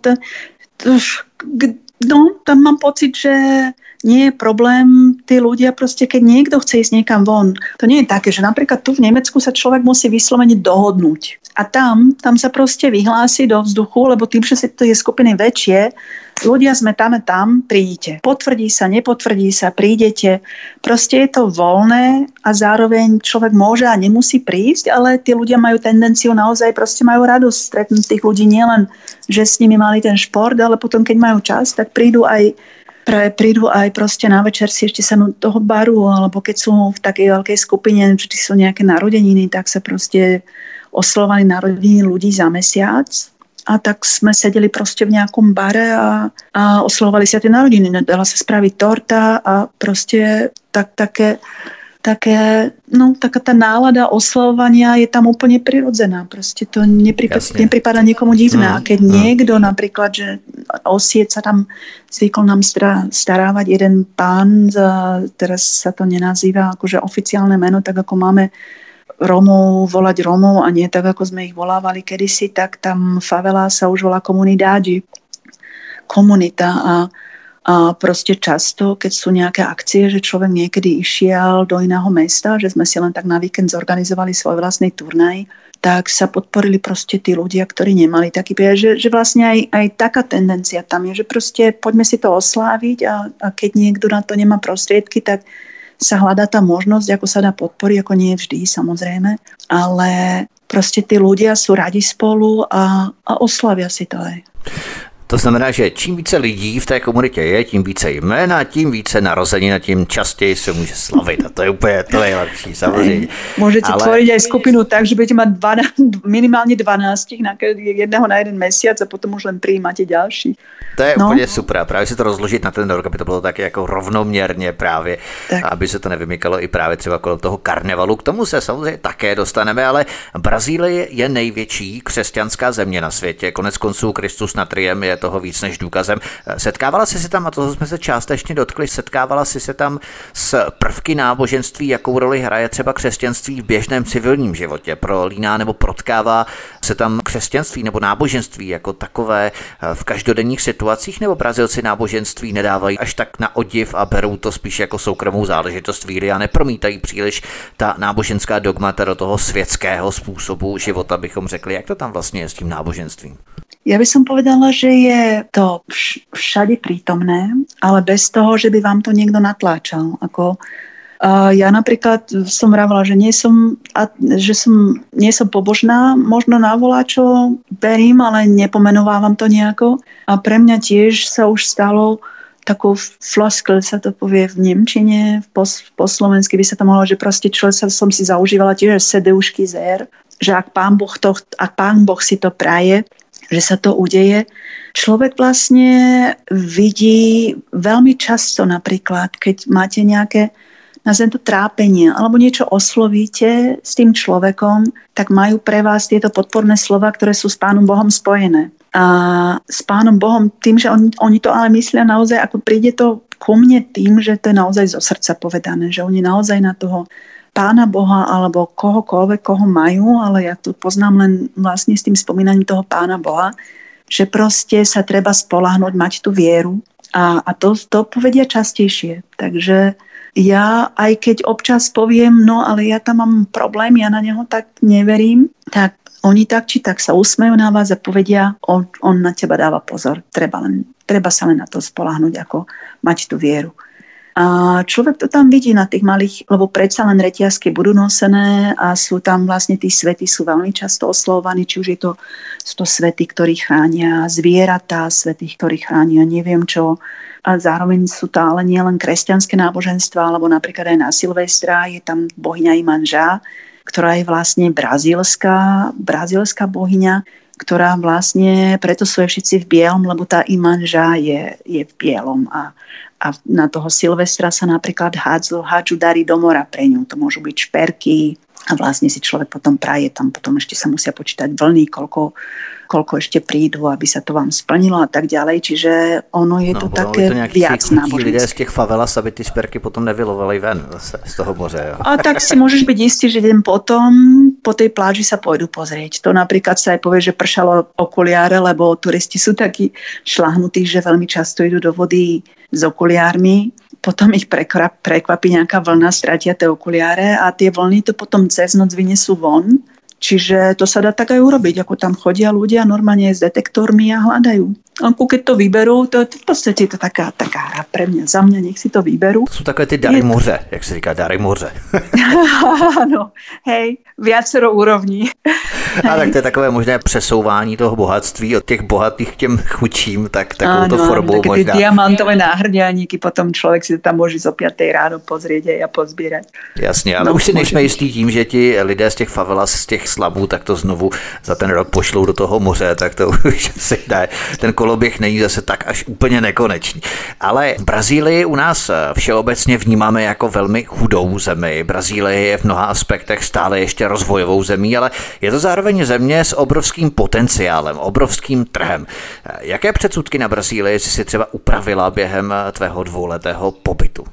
Tam mám pocit, že nie je problém, tí ľudia proste, keď niekto chce ísť niekam von, to nie je také, že napríklad tu v Nemecku sa človek musí vyslovene dohodnúť. A tam sa proste vyhlási do vzduchu, lebo tým, že si to je skupiny väčšie, ľudia sme tam a tam, prídite. Potvrdí sa, nepotvrdí sa, prídete. Proste je to voľné a zároveň človek môže a nemusí prísť, ale tí ľudia majú tendenciu naozaj, proste majú radosť stretnúť tých ľudí, nielen, že s nimi mali ten šport, ale potom, keď majú čas, tak prídu aj proste na večer si ešte sadnúť toho baru, alebo keď sú v takej veľkej skupine, či sú nejaké narodeniny, tak sa proste oslovali narodeniny ľudí za mesiac. A tak sme sedeli proste v nejakom bare a oslovovali sa tie narodeniny. Dala sa spraviť torta a proste taká tá nálada oslovovania je tam úplne prirodzená. Proste to nepripadá niekomu divné. A keď niekto napríklad, že Osieť sa tam zvykol nám starávať jeden pán, teraz sa to nenazýva akože oficiálne meno, tak ako máme Rómov volať Rómov a nie tak, ako sme ich volávali kedysi, tak tam favela sa už volá komunidádi. Komunita a proste často, keď sú nejaké akcie, že človek niekedy išiel do iného mesta, že sme si len tak na víkend zorganizovali svoj vlastný turnaj, tak sa podporili proste tí ľudia, ktorí nemali taký príležitosť, že vlastne aj taká tendencia tam je, že proste poďme si to osláviť a keď niekto na to nemá prostriedky, tak sa hľadá tá možnosť, ako sa dá podporiť, ako nie vždy, samozrejme, ale proste tí ľudia sú radi spolu a oslavia si to aj. To znamená, že čím více lidí v té komunitě je, tím více jména, tím více narozenin, tím častěji se může slavit. A to je úplně to nejlepší, samozřejmě. Môžete tvoriť aj skupinu tak, že budete mať minimálně 12 jedného na jeden mesiac a potom už len prijímáte ďalší. To je úplně super. A právě si to rozložit na ten rok, aby to bylo taky jako rovnoměrně právě, tak. Aby se to nevymykalo i právě třeba kolem toho karnevalu. K tomu se samozřejmě také dostaneme, ale Brazílie je největší křesťanská země na světě. Konec konců Kristus nad Triem je toho víc než důkazem. Setkávala jsi se tam, a toho jsme se částečně dotkli, setkávala jsi se tam s prvky náboženství, jakou roli hraje třeba křesťanství v běžném civilním životě? Prolíná nebo protkává se tam křesťanství nebo náboženství jako takové v každodenních situacích, nebo Brazilci náboženství nedávají až tak na odiv a berou to spíš jako soukromou záležitost víry a nepromítají příliš ta náboženská dogmata do toho světského způsobu života, bychom řekli. Jak to tam vlastně je s tím náboženstvím? Ja by som povedala, že je to všade prítomné, ale bez toho, že by vám to niekto natláčal. Ja napríklad som vravila, že nie som pobožná, možno na voláčo verím, ale nepomenovávam to nejako. A pre mňa tiež sa už stalo takou floskel, sa to povie v nemčine, po slovensky by sa to mohlo, že proste som si zaužívala tiež sedeušky zér, že ak pán Boh si to praje, že sa to udeje. Človek vlastne vidí veľmi často napríklad, keď máte nejaké, nazvem to trápenie, alebo niečo oslovíte s tým človekom, tak majú pre vás tieto podporné slova, ktoré sú s Pánom Bohom spojené. A s Pánom Bohom tým, že oni to ale myslia naozaj, ako príde to ku mne tým, že to je naozaj zo srdca povedané, že oni naozaj na toho Pána Boha alebo kohokoľvek, koho majú, ale ja to poznám len vlastne s tým spomínaním toho Pána Boha, že proste sa treba spoľahnúť, mať tú vieru a to povedia častejšie. Takže ja, aj keď občas poviem, no ale ja tam mám problém, ja na neho tak neverím, tak oni tak či tak sa usmejú na vás a povedia, on na teba dáva pozor, treba sa len na to spoľahnúť, ako mať tú vieru. A človek to tam vidí na tých malých, lebo predsa len reťazky budú nosené a sú tam vlastne tí svety sú veľmi často oslovovaní, či už sú to svety, ktorí chránia zvieratá, svety, ktorí chránia neviem čo. A zároveň sú to ale nie len kresťanské náboženstva, alebo napríklad aj na Silvestra je tam bohyňa Imanža, ktorá je vlastne brazílska bohyňa, ktorá vlastne, preto sú všetci v bielom, lebo tá Imanža je v bielom a na toho Silvestra sa napríklad hádžu dary do mora pre ňu. To môžu byť šperky a vlastne si človek potom praje, tam potom ešte sa musia počítať vlny, koľko ešte prídu, aby sa to vám splnilo a tak ďalej. Čiže ono je to také viac náboženské. Lidé z těch favelas, aby ty šperky potom nevylovali ven z toho moře. Jo. A tak si môžeš byť istý, že deň potom po tej pláži sa pôjdu pozrieť. To napríklad sa aj povie, že pršalo okuliare, lebo turisti sú takí šľahnutí, že veľmi často idú do vody s okuliármi. Potom ich prekvapí nejaká vlna, stratia tie okuliare a tie vlny to potom cez noc vynesú von. Čiže to sa dá tak aj urobiť, ako tam chodia ľudia normálne s detektormi a hľadajú. Ako keď to vyberú, to v podstate je to taká hra pre mňa, za mňa nech si to vyberú. Sú takové ty dary moře, jak se říká, dary moře. Áno, hej, viacero úrovní. A tak to je takové možné přesouvání toho bohatství od těch bohatých k těm chudším, tak takovouto formou také možná. Tie diamantové náhrďániky, potom človek si tam môže zo 5 ráno pozrieť a pozbírať. Jasně, ale už si nejsme jistí tím, že ti lidé z těch favelas, z těch slabů, tak to znovu za ten rok pošlou do toho moře, tak to už si ne. Ten koloběh není zase tak až úplně nekonečný. Ale Brazílii u nás všeobecně vnímáme jako velmi chudou zemi. Brazílie je v mnoha aspektech stále ještě rozvojovou zemí, ale je to zároveň země s obrovským potenciálem, obrovským trhem. Jaké předsudky na Brazílii si třeba upravila během tvého 2letého pobytu?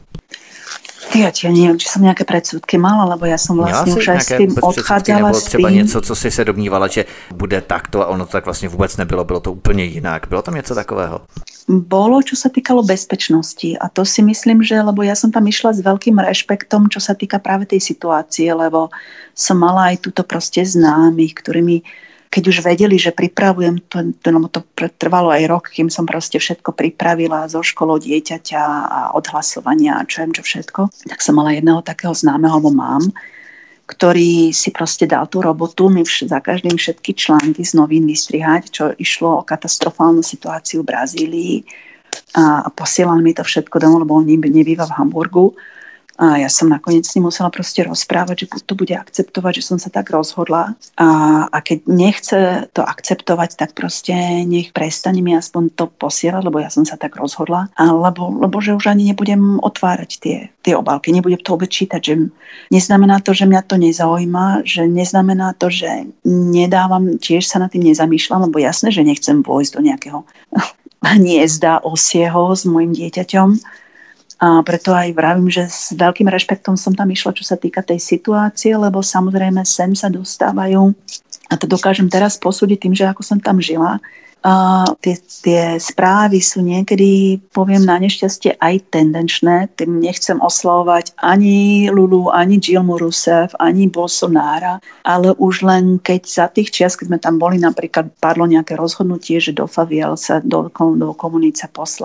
Ja neviem, či som nejaké predsudky mala, lebo ja som vlastne už aj s tým odchádzala s tým. Třeba něco, co si se domnívala, že bude takto a ono to tak vlastně vůbec nebylo, bylo to úplně jinak. Bylo tam něco takového? Bolo, čo sa týkalo bezpečnosti a to si myslím, že lebo ja som tam išla s veľkým rešpektom, čo sa týka práve tej situácie, lebo som mala aj túto proste známych, ktorými keď už vedeli, že pripravujem, lebo to trvalo aj rok, kým som proste všetko pripravila zo školou dieťaťa a odhlasovania a čo viem, čo všetko, tak som mala jedného takého známeho, alebo mám, ktorý si proste dal tú robotu, mi za každým všetky články z novín vystrihať, čo išlo o katastrofálnu situáciu v Brazílii a posielal mi to všetko domov, lebo on nebýva v Hamburgu. A ja som nakoniec s ním musela proste rozprávať, že to bude akceptovať, že som sa tak rozhodla. A keď nechce to akceptovať, tak proste nech prestane mi aspoň to posielať, lebo ja som sa tak rozhodla. Lebo že už ani nebudem otvárať tie obálky, nebudem to vôbec čítať. Že neznamená to, že mňa to nezaujíma, že neznamená to, že nedávam, tiež sa nad tým nezamýšľam, lebo jasné, že nechcem vojsť do nejakého hniezda osieho s mojim dieťaťom. A preto aj vravím, že s veľkým rešpektom som tam išla, čo sa týka tej situácie, lebo samozrejme sem sa dostávajú, a to dokážem teraz posúdiť tým, že ako som tam žila, tie správy sú niekedy, poviem na nešťastie, aj tendenčné. Tým nechcem oslavovať ani Lulu, ani Dilmu Rousseff, ani Bolsonára, ale už len keď za tých čias, keď sme tam boli, napríklad padlo nejaké rozhodnutie, že do faviel sa do komuníca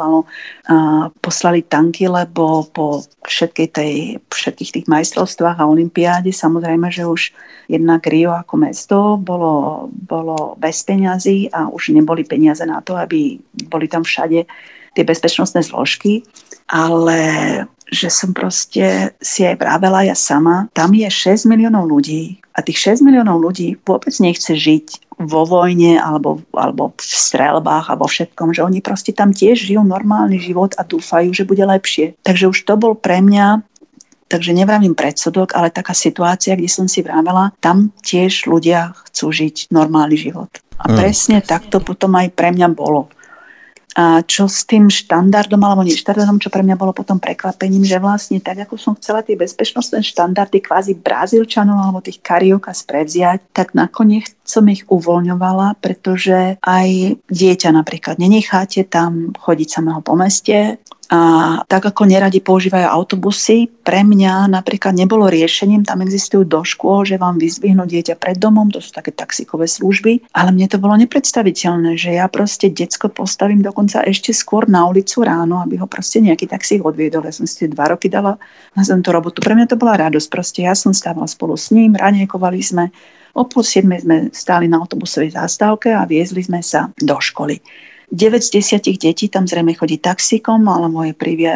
poslali tanky, lebo po všetkých tých majstrovstvách a olympiáde, samozrejme, že už jednak Rio ako mesto bolo bez peňazí a už neboli peniaze na to, aby boli tam všade tie bezpečnostné zložky, ale že som proste si aj vravela ja sama, tam je 6 miliónov ľudí a tých 6 miliónov ľudí vôbec nechce žiť vo vojne alebo v streľbách a vo všetkom, že oni proste tam tiež žijú normálny život a dúfajú, že bude lepšie. Takže už to bol pre mňa, takže nevravím predsudok, ale taká situácia, kde som si vravela, tam tiež ľudia chcú žiť normálny život. A presne takto potom aj pre mňa bolo. A čo s tým štandardom alebo neštandardom, čo pre mňa bolo potom prekvapením, že vlastne tak, ako som chcela tie bezpečnostné štandardy kvázi Brazílčanov alebo tých kariókas prevziať, tak nakoniec som ich uvoľňovala, pretože aj dieťa napríklad nenecháte tam chodiť samého po meste. A tak ako neradi používajú autobusy, pre mňa napríklad nebolo riešením, tam existujú do škôl, že vám vyzdvihnú dieťa pred domom, to sú také taxíkové služby, ale mne to bolo nepredstaviteľné, že ja proste decko postavím dokonca ešte skôr na ulicu ráno, aby ho proste nejaký taxík odviedol. Ja som si 2 roky dala na tú robotu. Pre mňa to bola radosť, proste ja som stávala spolu s ním, raniekovali sme, o 6:30 sme stáli na autobusovej zástavke a viezli sme sa do školy. 9 z 10 detí tam zrejme chodí taxíkom, ale moje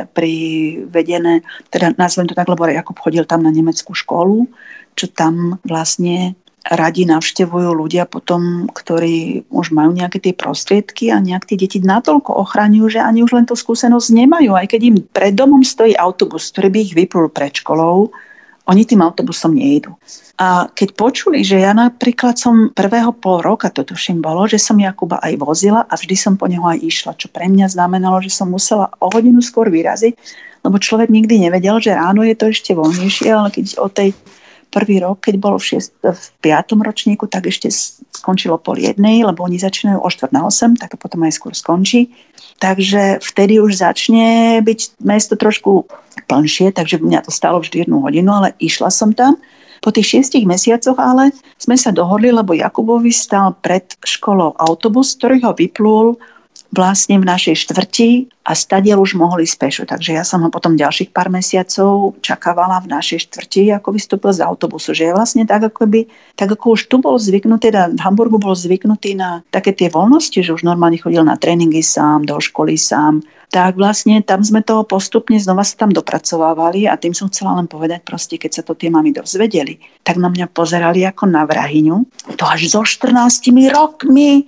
privedené, teda nazvem to tak, lebo Jakub chodil tam na nemeckú školu, čo tam vlastne radi navštevujú ľudia potom, ktorí už majú nejaké tie prostriedky a nejak tie deti natoľko ochraňujú, že ani už len tú skúsenosť nemajú. Aj keď im pred domom stojí autobus, ktorý by ich vyplul pred školou, oni tým autobusom nejdú. A keď počuli, že ja napríklad som prvého pol roka, to tuším bolo, že som Jakuba aj vozila a vždy som po neho aj išla, čo pre mňa znamenalo, že som musela o hodinu skôr vyraziť, lebo človek nikdy nevedel, že ráno je to ešte voľnejšie, ale keď o tej prvý rok, keď bolo v 5. ročníku, tak ešte skončilo 12:30, lebo oni začínajú o 7:45, tak to potom aj skôr skončí. Takže vtedy už začne byť mesto trošku plnšie, takže mňa to stálo vždy 1 hodinu, ale išla som tam. Po tých 6 mesiacoch ale sme sa dohodli, lebo Jakubovi stál pred školou autobus, ktorý ho vyplul vlastne v našej štvrti a stadiaľ už mohli ísť pešo. Takže ja som ho potom ďalších pár mesiacov čakávala v našej štvrti, ako vystúpil z autobusu. Že je vlastne tak, ako už tu bol zvyknutý, teda v Hamburgu bol zvyknutý na také tie voľnosti, že už normálne chodil na tréningy sám, do školy sám. Tak vlastne tam sme toho postupne znova sa tam dopracovávali a tým som chcela len povedať proste, keď sa to tie mami dozvedeli, tak na mňa pozerali ako na vrahyňu. To až so 14 rokmi.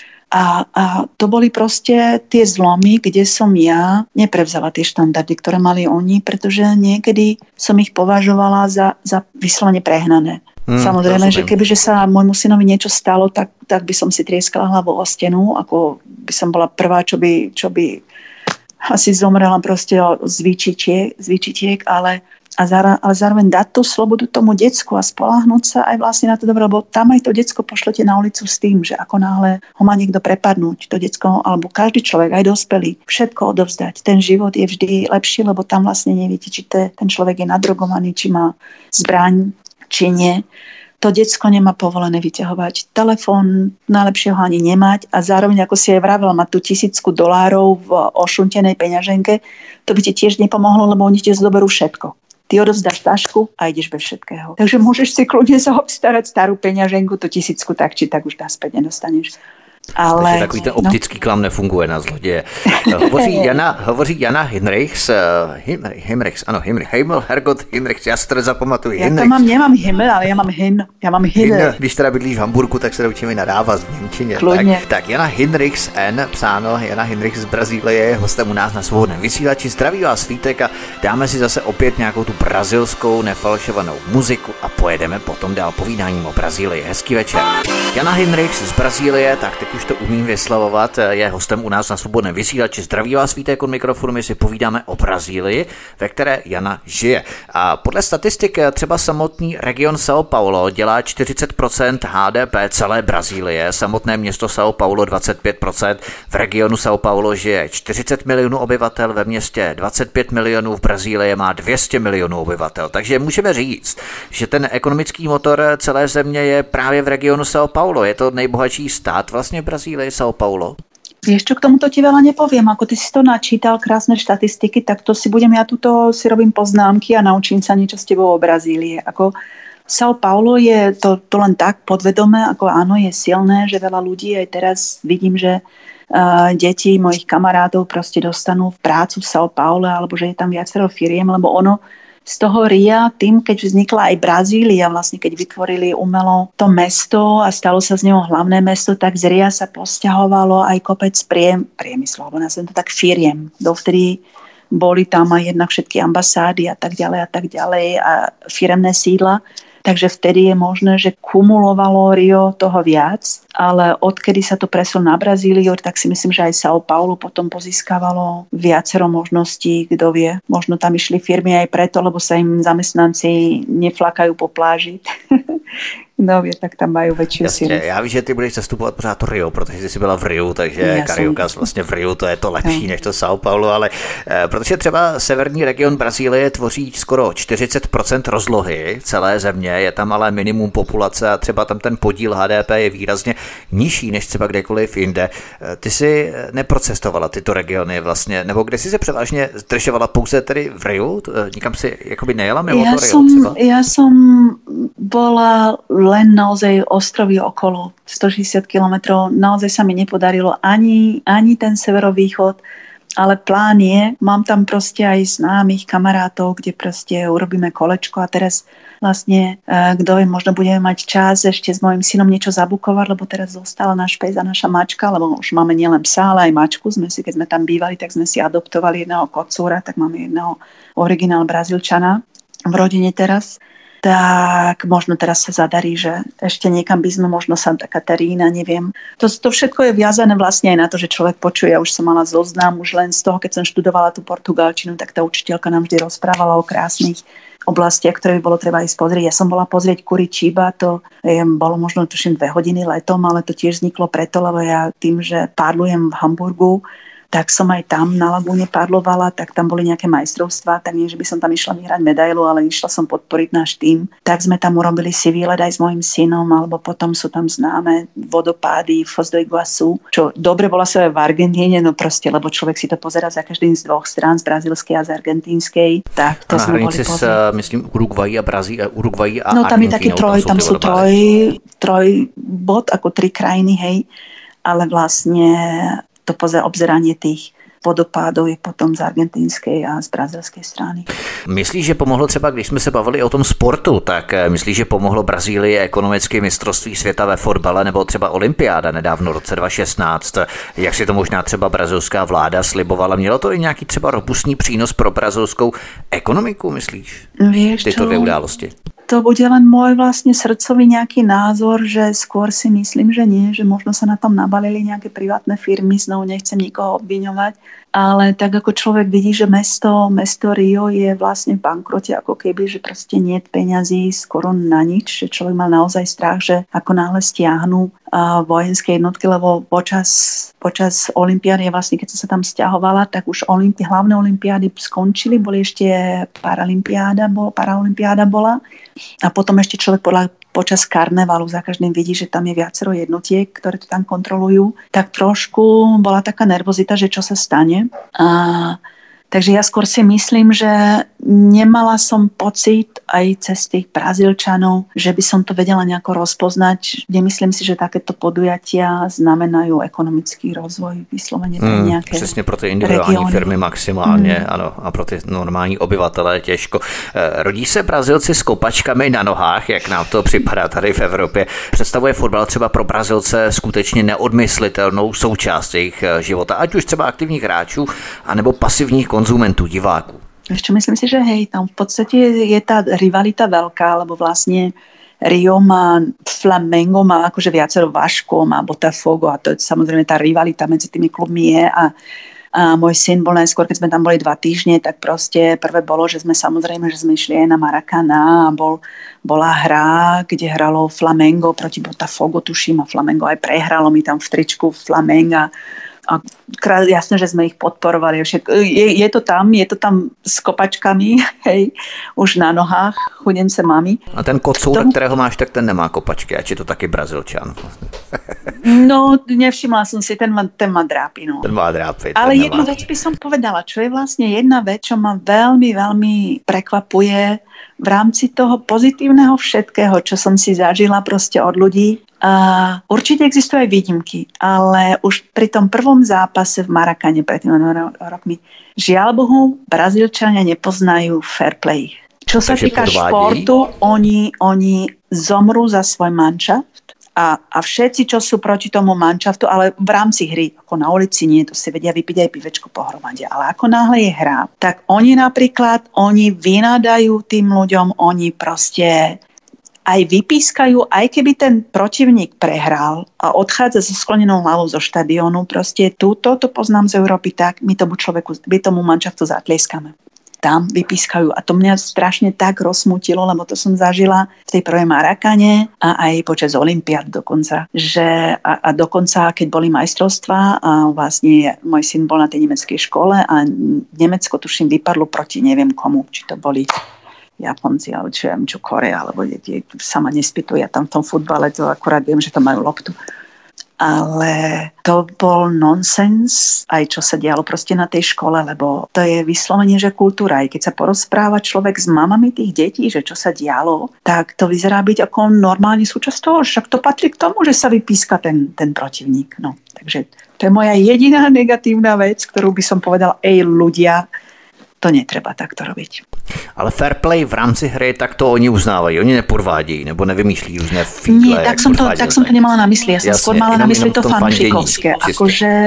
A to boli proste tie zlomy, kde som ja neprevzala tie štandardy, ktoré mali oni, pretože niekedy som ich považovala za vyslovene prehnané. Samozrejme, že kebyže sa môjmu synovi niečo stalo, tak by som si trieskala hlavu o stenu, ako by som bola prvá, čo by asi zomrela proste z výčitiek, ale zároveň dať tú slobodu tomu decku a spoľahnúť sa aj vlastne na to dobre, lebo tam aj to decko pošlete na ulicu s tým, že ako náhle ho má niekto prepadnúť, to decko, alebo každý človek, aj dospelý, všetko odovzdať. Ten život je vždy lepší, lebo tam vlastne neviete, či ten človek je nadrogovaný, či má zbraň, či nie. To decko nemá povolené vyťahovať telefón, najlepšie ho ani nemať a zároveň, ako si aj vravela, mať tú $1000 v ošuntenej peňaženke, to by ti tiež nepomohlo, lebo oni ti zoberú všetko. Ty odovzdáš tašku a ideš bez všetkého. Takže môžeš si kľudne zaobstarať starú peňaženku, to 1000 tak či tak už naspäť nedostaneš. Ale, takže takový ten optický klam nefunguje na zloděje. Hovoří Jana Hinrichs, Himmel, Hergot Hinrichs, já si to nezapamatuju. Já to nemám Himmel, ale já mám Himmel. Když teda bydlíš v Hamburgu, tak se naučíme nadávat v němčině. Tak Jana Hinrichs N, psáno Jana Hinrichs z Brazílie, je hostem u nás na Svobodném vysílači. Zdraví vás Vítek a dáme si zase opět nějakou tu brazilskou nefalšovanou muziku a pojedeme potom dál povídáním o Brazílii. Hezký večer. Jana Hinrichs z Brazílie, tak teď už to umím vyslovovat, je hostem u nás na Svobodném vysílači. Zdraví vás Vítek od mikrofonu, my si povídáme o Brazílii, ve které Jana žije. A podle statistik třeba samotný region São Paulo dělá 40% HDP celé Brazílie, samotné město São Paulo 25%, v regionu São Paulo žije 40 milionů obyvatel, ve městě 25 milionů, v Brazílii má 200 milionů obyvatel. Takže můžeme říct, že ten ekonomický motor celé země je právě v regionu São Paulo. Je to nejbohatší stát vlastně Brazílie, São Paulo? Vieš čo, k tomuto ti veľa nepoviem. Ako ty si to načítal, krásne štatistiky, tak to si si robím poznámky a naučím sa niečo s tebou o Brazílii. Ako São Paulo je to len tak podvedome, ako áno, je silné, že veľa ľudí, aj teraz vidím, že deti mojich kamarátov proste dostanú v prácu v São Paulo, alebo že je tam viacero firiem, lebo ono z toho Ria, tým, keď vznikla aj Brazília, vlastne keď vytvorili umelo to mesto a stalo sa z neho hlavné mesto, tak z Ria sa posťahovalo aj kopec priemyslu, alebo nazvem to tak firiem. Dovtedy boli tam aj jednak všetky ambasády a tak ďalej a firemné sídla. Takže vtedy je možné, že kumulovalo Rio toho viac, ale odkedy sa to presunulo na Brazíliu, tak si myslím, že aj São Paulo potom pozískavalo viacero možností, kto vie. Možno tam išli firmy aj preto, lebo sa im zamestnanci neflakajú po pláži, kto vie, tak tam majú väčšiu Jasně, silu. já vím, že ty budeš zastupovat pořád to Rio, protože ty jsi byla v Riu, takže Carioca vlastně v Riu, to je to lepší než to São Paulo, ale protože třeba severní region Brazílie tvoří skoro 40% rozlohy celé země, je tam ale minimum populace a třeba tam ten podíl HDP je výrazně nižší než třeba kdekoliv jinde. Ty jsi neprocestovala tyto regiony vlastně, nebo kde jsi se převážně zdržovala pouze tedy v Riu? Nikam si jakoby nejela mimo to Rio třeba? Ja som bola len naozaj ostrovy okolo 160 kilometrov. Naozaj sa mi nepodarilo ani ten severovýchod, ale plán je, mám tam proste aj známych kamarátov, kde proste urobíme kolečko a teraz vlastne, kto vie, možno budeme mať čas ešte s mojím synom niečo zabukovať, lebo teraz zostala náš pes a naša mačka, lebo už máme nielen psa, ale aj mačku. Keď sme tam bývali, tak sme si adoptovali jedného kocúra, tak máme jedného originál Brazílčana v rodine teraz. Tak možno teraz sa zadarí, že ešte niekam by sme, možno Santa Catarina, neviem. To všetko je viazané vlastne aj na to, že človek počuje. Ja už som mala zoznam, už len z toho, keď som študovala tú portugalčinu, tak tá učiteľka nám vždy rozprávala o krásnych oblastiach, ktoré by bolo treba ísť pozrieť. Ja som bola pozrieť Curitiba, to bolo možno tuším 2 hodiny letom, ale to tiež vzniklo preto, lebo ja tým, že pádlujem v Hamburgu, tak som aj tam na lagúne padlovala, tak tam boli nejaké majstrovstvá, tak nie, že by som tam išla vyhrať medailu, ale išla som podporiť náš tím. Tak sme tam urobili si výlet aj s mojím synom, alebo potom sú tam známe vodopády Foz do Iguaçu, čo dobre bola sa aj v Argentíne, no proste, lebo človek si to pozerá za každým z dvoch strán, z brazílskej a z argentínskej. Tak to sme boli pozrieť. Na hranici s, myslím, Uruguayi a Argentínou. No tam je taký tam sú troj bod, ako 3 krajiny, hej, ale vlastne to obzeranie tých vodopádov je potom z argentínskej a z brazilské strany. Myslíš, že pomohlo třeba, když jsme se bavili o tom sportu, tak myslíš, že pomohlo Brazílii ekonomické mistrovství světa ve fotbale nebo třeba olympiáda nedávno v roce 2016? Jak si to možná třeba brazilská vláda slibovala? Mělo to i nějaký třeba robustní přínos pro brazilskou ekonomiku, myslíš? Vieš, tyto dvě události? To bude len môj vlastne srdcový nejaký názor, že skôr si myslím, že nie, že možno sa na tom nabalili nejaké privátne firmy, znovu nechcem nikoho obviňovať, ale tak ako človek vidí, že mesto Rio je vlastne v bankrote, ako keby, že proste nie je peňazí skoro na nič, že človek mal naozaj strach, že ako náhle stiahnu vojenské jednotky, lebo počas olympiády, vlastne keď som sa tam stiahovala, tak už hlavné olympiády skončili, boli ešte paraolympiáda bola a potom ešte človek počas karnevalu za každým vidí, že tam je viacero jednotiek, ktoré to tam kontrolujú, tak trošku bola taká nervozita, že čo sa stane. Takže ja skôr si myslím, že nemala som pocit aj cez tých Brazílčanov, že by som to vedela nejako rozpoznať. Nemyslím si, že takéto podujatia znamenajú ekonomický rozvoj vyslovene pre nejaké přesně pro ty individuální regiony. Firmy maximálně, ano, a pro ty normální obyvatele těžko. Rodí se Brazilci s kopačkami na nohách, jak nám to připadá tady v Evropě. Představuje fotbal třeba pro Brazilce skutečně neodmyslitelnou součást jejich života, ať už třeba aktivních hráčů, anebo pasivních konzumentů, diváků. Ešte myslím si, že hej, tam v podstate je tá rivalita veľká, lebo vlastne Rio má Flamengo, má akože viacero Vasco, má Botafogo a to je samozrejme tá rivalita medzi tými klubmi je a môj syn bol najskôr, keď sme tam boli 2 týždne, tak proste prvé bolo, že sme išli aj na Maracana a bola hra, kde hralo Flamengo proti Botafogo, tuším, a Flamengo aj prehralo mi tam v tričku Flamenga. A jasne, že sme ich podporovali. Je to tam s kopačkami, hej, už na nohách, chudem se mami. A ten kocůr, kterého máš, tak ten nemá kopačky, ač je to taky Brazílčan. No, nevšimla som si, ten má drápy. No. Ten má drápy. Ale jednu vec by som povedala, čo je vlastne jedna vec, čo ma veľmi, veľmi prekvapuje v rámci toho pozitívneho všetkého, čo som si zažila proste od ľudí. Určite existujú aj výnimky, ale už pri tom prvom zápase v Maracane pred tými rokmi, žiaľ Bohu, Brazílčania nepoznajú fair play. Čo sa týka športu, oni zomrú za svoj manšaft a všetci, čo sú proti tomu manšaftu, ale v rámci hry, ako na ulici nie, to si vedia vypiť aj pivečko pohromade, ale ako náhle je hra, tak oni vynádajú tým ľuďom, oni proste aj vypískajú, aj keby ten protivník prehral a odchádza so sklonenou hlavou zo štadiónu, proste toto poznám z Európy tak, my tomu manšaftu zatlieskame. tam vypískajú. A to mňa strašne tak rozsmutilo, lebo to som zažila v tej prvej Marakane a aj počas olympiád dokonca. A dokonca, keď boli majstrovstvá a vlastne môj syn bol na tej nemeckej škole a Nemecko tuším vypadlo proti neviem komu, či to boli Japonci, alebo čo Korea, alebo sama nespýtujem tam v tom futbale, to akurát viem, že to majú loptu. Ale to bol nonsens, aj čo sa dialo proste na tej škole, lebo to je vyslovene, že kultúra. Aj keď sa porozpráva človek s mamami tých detí, že čo sa dialo, tak to vyzerá byť ako normálny súčasť toho, však to patrí k tomu, že sa vypíska ten protivník. No, takže to je moja jediná negatívna vec, ktorú by som povedala, ľudia, to netreba takto robiť. Ale fair play v rámci hry, tak to oni uznávají, oni nepodvádějí, nebo nevymýšlí různé fígle. Nie, tak som to nemala na mysli. Ja som skôr mala na mysli to fanúšikovské. Akože,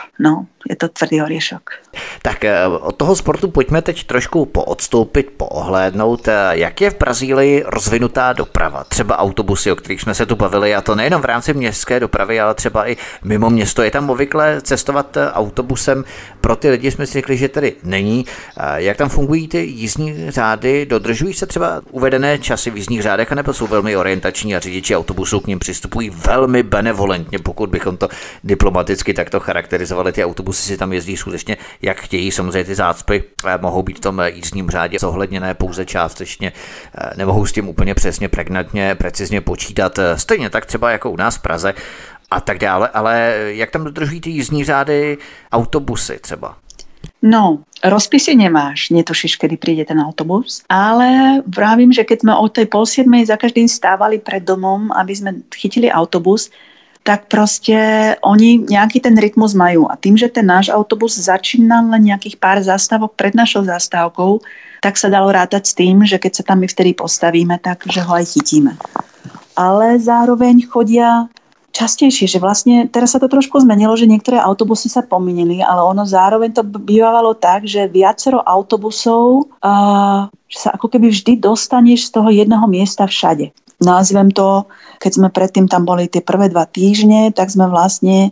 je to tvrdý oriešok. Tak od toho sportu pojďme teď trošku poodstoupit, poohlédnout. Jak je v Brazílii rozvinutá doprava? Třeba autobusy, o kterých jsme se tu bavili, a to nejenom v rámci městské dopravy, ale třeba i mimo město. Je tam obvykle cestovat autobusem? Pro ty lidi jsme si řekli, že tedy není. Jak tam fungují ty jízdní řády? Dodržují se třeba uvedené časy v jízdních řádech, anebo jsou velmi orientační a řidiči autobusů k nim přistupují velmi benevolentně, pokud bychom to diplomaticky takto charakterizovali? Ty autobusy si tam jezdí skutečně jak chtějí, samozřejmě ty zácpy mohou být v tom jízdním řádě zohledněné pouze částečně, nemohou s tím úplně přesně, pregnantně, precizně počítat, stejně tak třeba jako u nás v Praze a tak dále, ale jak tam dodržují ty jízdní řády autobusy třeba? No, rozpisy nemáš, netušíš, kedy príde ten autobus, ale vravím, že keď sme o tej 6:30 za každým stávali pred domom, aby sme chytili autobus, tak proste oni nejaký ten rytmus majú. A tým, že ten náš autobus začínal len nejakých pár zastávok pred našou zastávkou, tak sa dalo rátať s tým, že keď sa tam my vtedy postavíme, tak že ho aj chytíme. Ale zároveň chodia častejšie, že vlastne teraz sa to trošku zmenilo, že niektoré autobusy sa pominili, ale ono zároveň to bývalo tak, že viacero autobusov že sa ako keby vždy dostaneš z toho jedného miesta všade. Nazvem to, keď sme predtým tam boli tie prvé 2 týždne, tak sme vlastne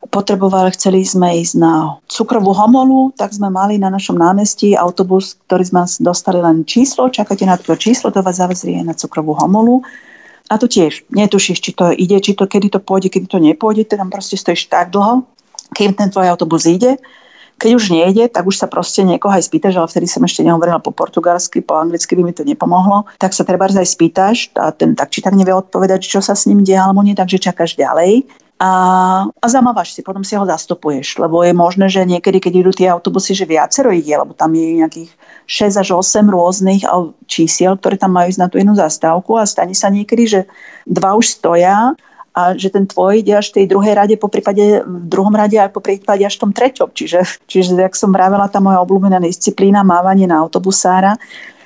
chceli sme ísť na Cukrovú Homolu, tak sme mali na našom námestí autobus, ktorý sme dostali len číslo, čakáte na to číslo, to vás zavazrie na Cukrovú Homolu. A to tiež netušíš, či to ide, kedy to pôjde, kedy to nepôjde, ty tam proste stojíš tak dlho, kým ten tvoj autobus ide. Keď už nejde, tak už sa proste niekoho aj spýtaš, ale vtedy som ešte nehovorila po portugalsky, po anglicky by mi to nepomohlo, tak sa trebárs aj spýtaš a ten tak či tak nevie odpovedať, čo sa s ním deje alebo nie, takže čakáš ďalej. A zamávaš si, potom si ho zastupuješ, lebo je možné, že niekedy, keď idú tie autobusy, že viacero ide, lebo tam je nejakých 6 až 8 rôznych čísiel, ktoré tam majú ísť na tú jednu zastávku a stane sa niekedy, že 2 už stoja a že ten tvoj ide až v tej druhej rade, po prípade v druhom rade a po prípade až v tom treťom. Čiže jak som vravela, tá moja obľúbená disciplína, mávanie na autobusára.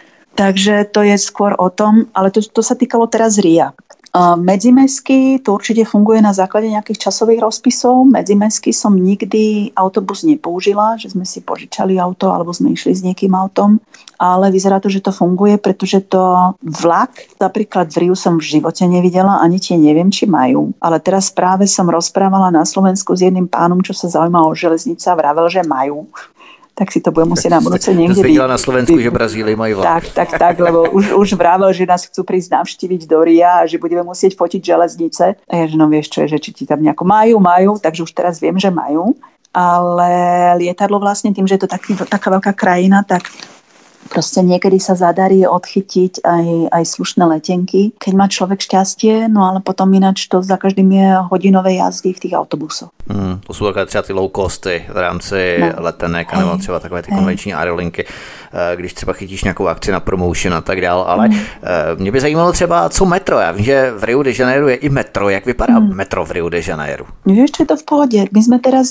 Takže to je skôr o tom, ale to sa týkalo teraz RIA. Medzimestský to určite funguje na základe nejakých časových rozpisov. Medzimestský som nikdy autobus nepoužila, že sme si požičali auto alebo sme išli s niekým autom, ale vyzerá to, že to funguje, pretože to vlak, napríklad v Riu som v živote nevidela, ani tie neviem, či majú. Ale teraz práve som rozprávala na Slovensku s jedným pánom, čo sa zaujíma o železnice a vravel, že majú. Tak si to budem musieť na budúce niekde videla na Slovensku, že Brazílii majú vlak. Tak, lebo už vravel, že nás chcú prísť navštíviť do Ria a že budeme musieť fotiť železnice. A ja, že no vieš čo je, že či ti tam nejako majú, takže už teraz viem, že majú. Ale lietadlo vlastne tým, že je to taká veľká krajina, tak proste niekedy sa zadarí odchytiť aj slušné letenky, keď má človek šťastie, no ale potom ináč to za každým je hodinové jazdy v tých autobusoch. To jsou takové třeba ty low costy v rámci letenek, nebo třeba takové ty konvenční aerolinky, když třeba chytíš nějakou akci na promotion a tak dále, ale mě by zajímalo třeba, co metro. Já vím, že v Rio de Janeiro je i metro. Jak vypadá metro v Rio de Janeiro? Vieš, čo je to v pohode. My sme teraz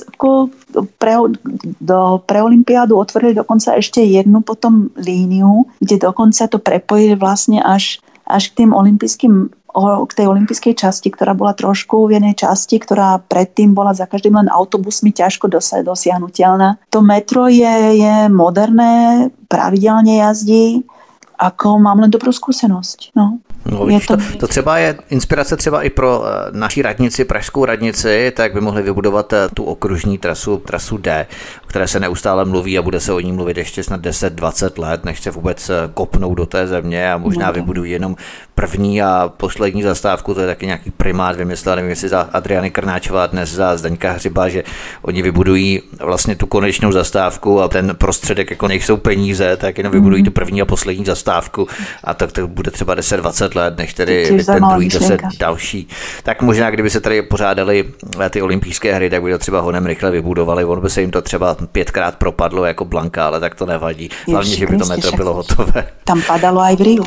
pre olympiádu otvorili dokonca ešte jednu potom líniu, kde dokonca to prepojili vlastne až k tým k tej olympijskej časti, ktorá bola trošku v jednej časti, ktorá predtým bola za každým len autobusmi ťažko dosiahnutelná. To metro je moderné, pravidelne jazdí, ako mám len dobrú skúsenosť. No. No, vidíš, to třeba je inspirace třeba i pro naší radnici, pražskou radnici, tak by mohli vybudovat tu okružní trasu D, o které se neustále mluví a bude se o ní mluvit ještě snad 10-20 let, než se vůbec kopnou do té země a možná vybudují jenom první a poslední zastávku, to je taky nějaký primát vymyslel, nevím jestli za Adriany Krnáčová, dnes za Zdeňka Hřiba, že oni vybudují vlastně tu konečnou zastávku a ten prostředek, jako nejsou peníze, tak jenom vybudují tu první a poslední zastávku a tak to bude třeba 10-20 let, než tedy vytendrují zase další. Tak možná, kdyby se tady pořádaly ty olympijské hry, tak by to třeba honem rychle vybudovali, ono by se jim to třeba 5krát propadlo jako Blanka, ale tak to nevadí. Hlavně, že by to metro bylo hotové. Tam padalo aj v Riu,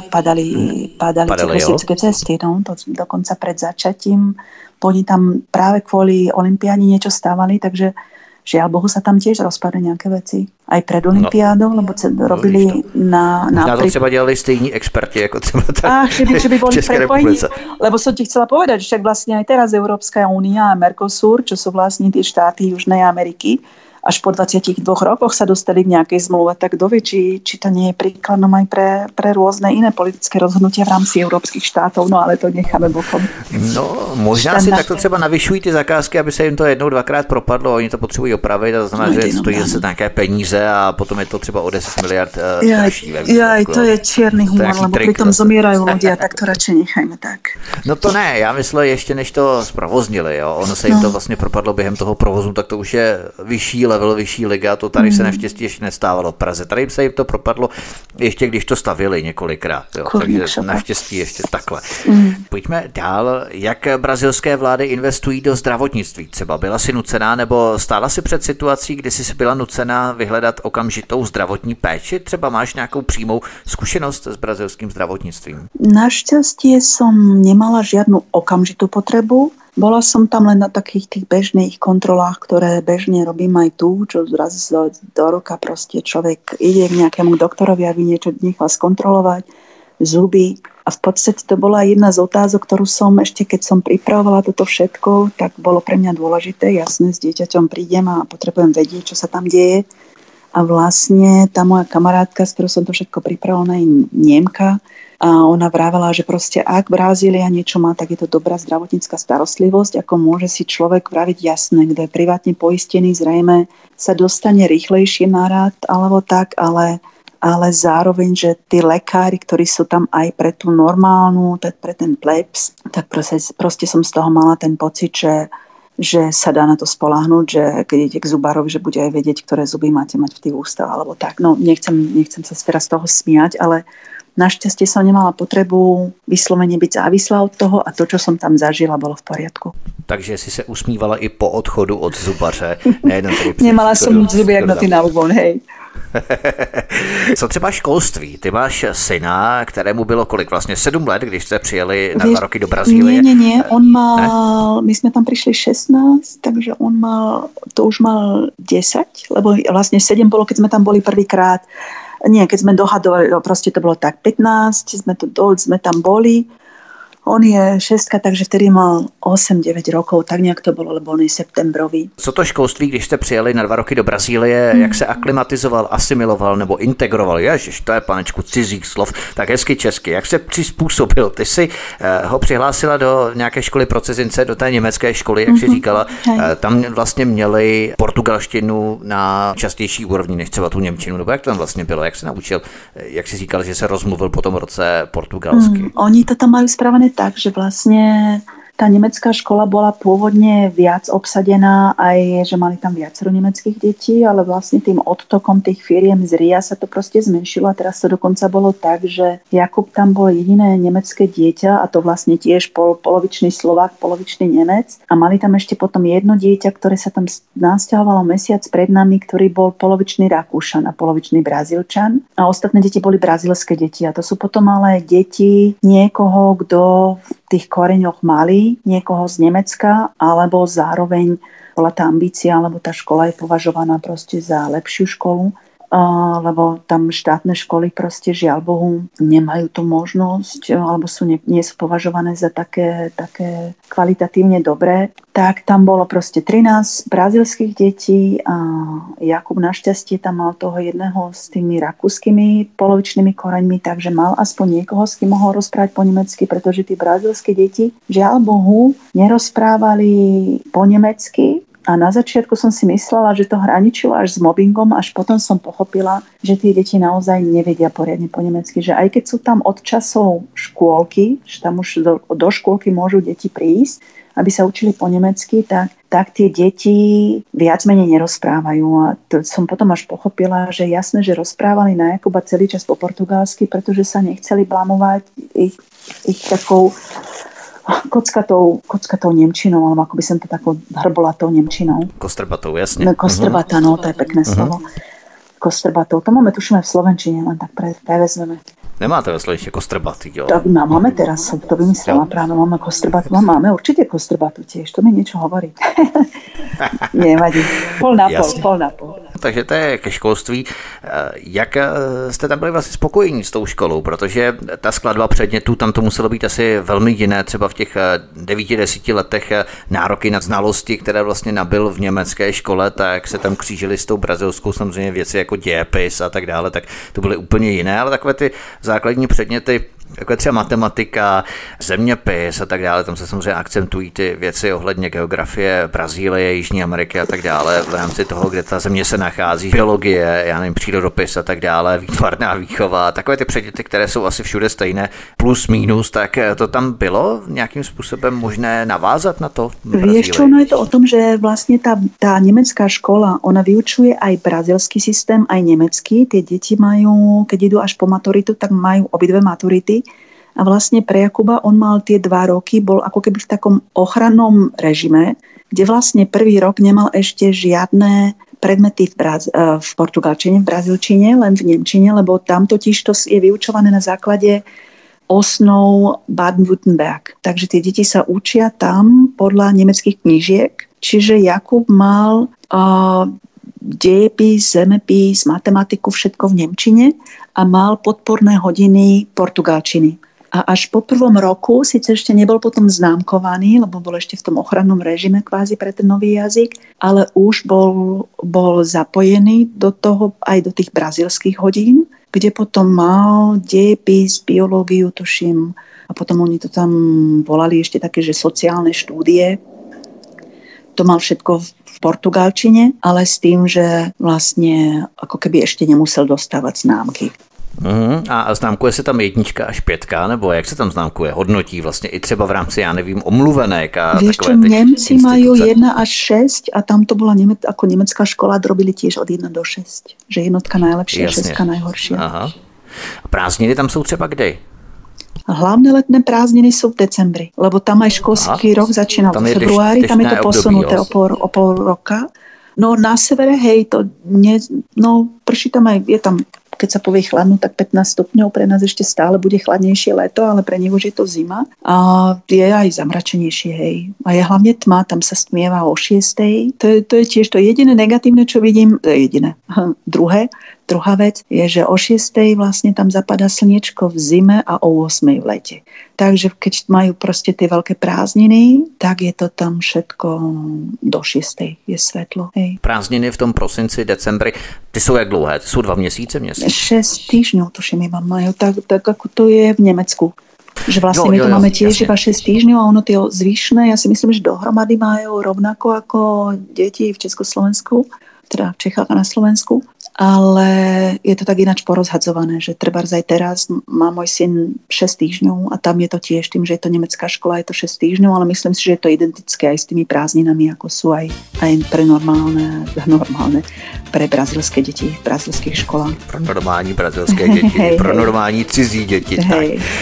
padali cyklistické cesty, no, to dokonca pred začatím. Oni tam práve kvôli olympiáde niečo stávali, takže žiaľ Bohu sa tam tiež rozpadli nejaké veci. Aj pred olympiádou, lebo robili na to třeba dělali stejní experti, jako třeba že by boli prepojení. Lebo som ti chcela povedať, že však vlastne aj teraz Európska únia a Mercosur, čo sú vlastne tie štáty Južnej Ameriky, až po 22 rokoch sa dostali k nejakej zmluve, tak kto vie, či to nie je príkladom aj pre rôzne iné politické rozhodnutia v rámci európskych štátov, no ale to necháme bokom. No, možná si takto třeba navyšují ty zakázky, aby se jim to jednou, dvakrát propadlo, oni to potřebují opravit, a to znamená, že stojí zase nějaké peníze a potom je to třeba o 10 miliard dražší. To je čierny humor, lebo pritom zomierajú ľudia, tak to radšej nechajme tak. No to ne, já myslím, ještě než to zprovoznili, jo, ono se jim to vlastně propadlo během toho provozu, tak to už je vyšší level, vyšší liga, to tady se naštěstí ještě nestávalo v Praze. Tady se jim to propadlo ještě, když to stavili několikrát. Jo. Takže naštěstí ještě takhle. Pojďme dál. Jak brazilské vlády investují do zdravotnictví? Třeba byla si nucená nebo stála si před situací, kdy jsi byla nucená vyhledat okamžitou zdravotní péči? Třeba máš nějakou přímou zkušenost s brazilským zdravotnictvím? Našťastie som nemala žiadnu okamžitú potrebu. Bola som tam len na takých tých bežných kontrolách, ktoré bežne robím aj tu, čo raz do roka proste človek ide k nejakému doktorovi, aby niečo nechal skontrolovať, zuby. A v podstate to bola jedna z otázok, ktorú som ešte, keď som pripravovala toto všetko, tak bolo pre mňa dôležité. Jasné, s dieťaťom prídem a potrebujem vedieť, čo sa tam deje. A vlastne tá moja kamarátka, s ktorou som to všetko pripravila, je Nemka, a ona vravela, že proste ak Brazília niečo má, tak je to dobrá zdravotnícka starostlivosť, ako môže si človek vraviť jasné, kto je privátne poistený, zrejme sa dostane rýchlejšie na rád, alebo tak, ale zároveň, že tí lekári, ktorí sú tam aj pre tú normálnu, pre ten plebs, tak proste som z toho mala ten pocit, že sa dá na to spoľahnúť, že keď idete k zubárovi, že bude aj vedieť, ktoré zuby máte mať v tých ústach, alebo tak. No, nechcem sa teraz z toho smiať, ale našťastie som nemala potrebu vyslovene byť závislá od toho a to, čo som tam zažila, bolo v poriadku. Takže si se usmívala i po odchodu od zubaře. Nemala som zuby jak noty na úvon, hej. Co třeba školství? Ty máš syna, kterému bylo kolik? Vlastně 7 let, když jste přijeli na 2 roky do Brazílie. Nie. On mal, my jsme tam prišli 16, takže to už mal 10, lebo vlastne 7 bolo, keď sme tam boli prvýkrát. Nie, keď sme dohadovali, proste to bolo tak 15, sme tam boli. On je 6, takže vtedy mal 8-9 rokov, tak nějak to bylo, lebo on je septembrový. Co to školství, když jste přijeli na 2 roky do Brazílie, jak se aklimatizoval, asimiloval nebo integroval? Ježiš, to je, panečku, cizích slov, tak hezky česky. Jak se přizpůsobil? Ty jsi ho přihlásila do nějaké školy pro cizince, do té německé školy, jak jsi říkala. Tam vlastně měli portugalštinu na častější úrovni, než třeba tu němčinu. Nebo jak to tam vlastně bylo? Jak se naučil? Jak jsi říkal, že se rozmluvil po tom roce portugalsky? Oni to tam majú spravené tak, že vlastne tá nemecká škola bola pôvodne viac obsadená, aj že mali tam viacero nemeckých detí, ale vlastne tým odtokom tých firiem z RIA sa to proste zmenšilo a teraz to dokonca bolo tak, že Jakub tam bol jediné nemecké dieťa a to vlastne tiež polovičný Slovák, polovičný Nemec a mali tam ešte potom jedno dieťa, ktoré sa tam nasťahovalo mesiac pred nami, ktorý bol polovičný Rakúšan a polovičný Brazílčan a ostatné deti boli brazílske deti a to sú potom ale deti niekoho, kto v tých koreňoch mali, niekoho z Nemecka, alebo zároveň bola tá ambícia, alebo tá škola je považovaná proste za lepšiu školu. lebo tam štátne školy proste žiaľ Bohu nemajú tú možnosť alebo nie sú považované za také kvalitatívne dobré. Tak tam bolo proste 13 brazílskych detí a Jakub našťastie tam mal toho jedného s tými rakúskymi polovičnými koreňmi, takže mal aspoň niekoho, s kým mohol rozprávať po nemecky, pretože tí brazílske deti žiaľ Bohu nerozprávali po nemecky. A na začiatku som si myslela, že to hraničilo až s mobbingom, až potom som pochopila, že tie deti naozaj nevedia poriadne po nemecky, že aj keď sú tam od časov škôlky, že tam už do škôlky môžu deti prísť, aby sa učili po nemecky, tak tie deti viac menej nerozprávajú. A to som potom až pochopila, že jasné, že rozprávali na Jakuba celý čas po portugalsky, pretože sa nechceli blamovať ich takou kockatou nemčinou, alebo ako by som to takou hrbolatou nemčinou. Kostrbatou, jasne. Kostrbatá, no, to je pekné slovo. Kostrbatou. To máme, tušíme, v slovenčine, len tak prevezmeme. Nemáte ve slovenčine kostrbatý, jo? Tak máme teraz, to vymyslela práve, máme kostrbatú. Máme určite kostrbatú tiež, to mi niečo hovorí. Nevadí. Pol na pol. Takže to je ke školství. Jak jste tam byli vlastně spokojení s tou školou? Protože ta skladba předmětů, tam to muselo být asi velmi jiné, třeba v těch 9-10 letech nároky na znalosti, které vlastně nabyl v německé škole, tak se tam křížili s tou brazilskou samozřejmě věci jako dějepis a tak dále, tak to byly úplně jiné, ale takové ty základní předměty, jako je třeba matematika, zeměpis a tak dále, tam se samozřejmě akcentují ty věci ohledně geografie Brazílie, Jižní Ameriky a tak dále, v rámci toho, kde ta země se nachází, biologie, já nevím, přírodopis a tak dále, výtvarná výchova, takové ty předměty, které jsou asi všude stejné, plus minus, tak to tam bylo nějakým způsobem možné navázat na to? Vieš čo, no je to o tom, že vlastne tá nemecká škola, ona vyučuje aj brazilský systém, aj nemecký. Tie deti majú, keď idú až po maturitu, tak majú obidve maturity. A vlastne pre Jakuba on mal tie 2 roky, bol ako keby v takom ochrannom režime, kde vlastne prvý rok nemal ešte žiadne predmety v portugalčine, v brazilčine, len v nemčine, lebo tam totiž to je vyučované na základe osnov Baden-Württemberg. Takže tie deti sa učia tam podľa nemeckých knížiek. Čiže Jakub mal dejepis, zemepis, matematiku, všetko v nemčine a mal podporné hodiny portugalčiny. A až po 1. roku, síce ešte nebol potom známkovaný, lebo bol ešte v tom ochrannom režime kvázi pre ten nový jazyk, ale už bol zapojený do toho aj do tých brazilských hodín, kde potom mal dejepis, biológiu, tuším, a potom oni to tam volali ešte také, že sociálne štúdie. To mal všetko v portugalčine, ale s tým, že vlastne ako keby ešte nemusel dostávať známky. A známkuje se tam 1 až 5, nebo jak se tam známkuje? Hodnotí vlastně i třeba v rámci, já nevím, omluvenek a vieš takové čo, ty Nemci instituce. majú 1 až 6 a tam to bola ako nemecká škola, robili tiež od 1 do 6. Že 1 najlepšia, 6 najhoršia. Aha. A prázdniny tam jsou třeba kdy? Hlavné letné prázdniny sú v decembri, lebo tam aj školský rok začína v februári, tam je to posunuté o pol roka. No na severe, hej, prší tam aj, je tam, keď sa povie chladno, tak 15 stupňov, pre nás ešte stále bude chladnejšie leto, ale pre nich už je to zima. A je aj zamračenejšie, hej. A je hlavne tma, tam sa stmieva o 6. To je tiež to jediné negatívne, čo vidím, to je jediné. Druhá vec je, že o 6. vlastne tam zapadá slniečko v zime a o 8. v lete. Takže keď majú proste tie veľké prázdniny, tak je to tam všetko do 6. je svetlo. Hej. Prázdniny v tom prosinci, decembri, ty jsou jak dlouhé? To jsou 2 měsíce, měsíc? 6 týždňov, tuším, iba majú. Tak ako to je v Nemecku. Že vlastne my to máme tiež iba 6 týždňov a ono tie zvyšné, ja si myslím, že dohromady majú rovnako ako deti v Československu, teda v Čechách a na Slovensku. Ale je to tak ináč porozhadzované, že trebárs aj teraz má môj syn 6 týždňov a tam je to tiež tým, že je to nemecká škola, je to 6 týždňov, ale myslím si, že je to identické aj s tými prázdninami, ako sú aj pre normálne, pre brazilské deti v brazilských školách. Pro normální brazilské děti, pro normální cizí děti. Tak.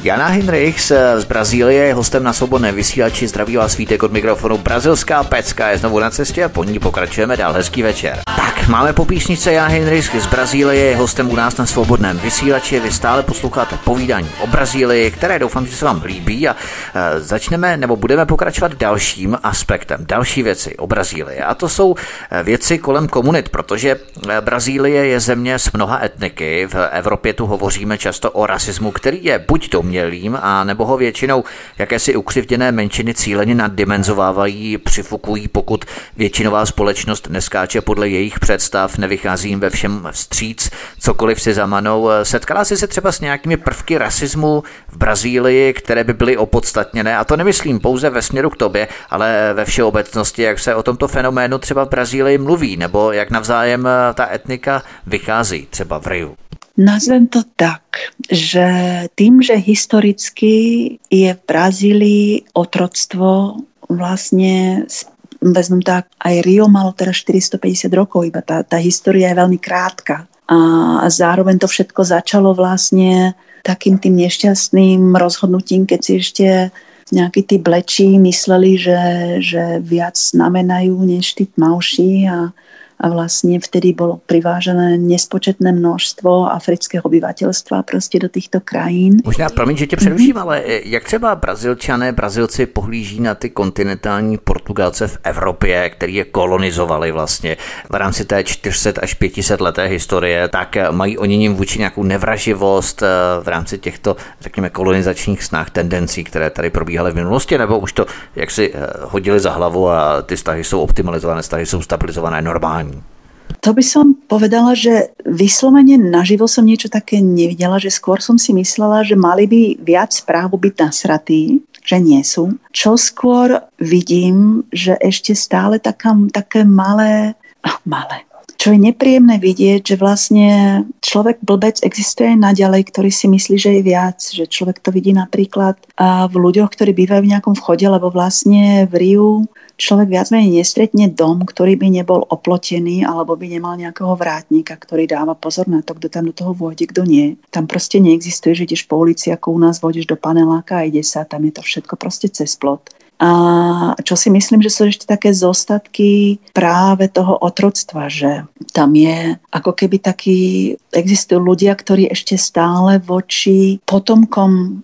Jana Hinrichs z Brazílie je hostem na Svobodném vysílači. Zdraví vás Vítek od mikrofonu. Brazilská pecka je znovu na cestě a po ní pokračujeme dál. Hezký večer. Tak, máme po písničce Jana Hinrichs z Brazílie, je hostem u nás na Svobodném vysílači. Vy stále posloucháte povídání o Brazílii, které doufám, že se vám líbí a začneme nebo budeme pokračovat dalším aspektem, další věci o Brazílii. A to jsou věci kolem komunit, protože Brazílie je země s mnoha etniky. V Evropě tu hovoříme často o rasismu, který je buď domnělým, a nebo ho většinou jakési ukřivděné menšiny cíleně naddimenzovávají, přifukují, pokud většinová společnost neskáče podle jejich představ, nevychází jim ve všem vstříc, cokoliv si zamanou. Setkala jsi se třeba s nějakými prvky rasismu v Brazílii, které by byly opodstatněné, a to nemyslím pouze ve směru k tobě, ale ve všeobecnosti, jak se o tomto fenoménu třeba v Brazílii mluví, nebo jak navzájem ta etnika vychází, třeba v Riu? Nazvem to tak, že tým, že historicky je v Brazílii otroctvo vlastne, vezmem tak, aj Rio malo teraz 450 rokov, iba tá história je veľmi krátka. A zároveň to všetko začalo vlastne takým tým nešťastným rozhodnutím, keď si ešte nejakí tí bleči mysleli, že viac znamenajú než tí tmavší a vlastne vtedy bolo privážené nespočetné množstvo afrického obyvatelstva prostě do týchto krajín. Možná, promiň, že tě přeruším, ale jak třeba Brazilci pohlíží na ty kontinentální Portugalce v Evropě, který je kolonizovali vlastně v rámci té 400 až 500 leté historie, tak mají oni ním vůči nějakou nevraživost v rámci těchto, řekněme, kolonizačních snah, tendencí, které tady probíhaly v minulosti, nebo už to jak si hodili za hlavu a ty vztahy jsou optimalizované, vztahy jsou stabilizované, normální? To by som povedala, že vyslovene naživo som niečo také nevidela, že skôr som si myslela, že mali by viac právo byť nasratí, že nie sú. Čo skôr vidím, že ešte stále také malé. Čo je nepríjemné vidieť, že vlastne človek blbec existuje aj naďalej, ktorý si myslí, že je viac, že človek to vidí napríklad v ľuďoch, ktorí bývajú v nejakom vchode, lebo vlastne v Riu človek viac menej nestretne dom, ktorý by nebol oplotený alebo by nemal nejakého vrátnika, ktorý dáva pozor na to, kto tam do toho vôjde, kto nie. Tam proste neexistuje, že ideš po ulici, ako u nás vôjdeš do paneláka a ide sa, tam je to všetko proste cez plot. A čo si myslím, že sú ešte také zostatky práve toho otroctva, že tam je ako keby existujú ľudia, ktorí ešte stále voči potomkom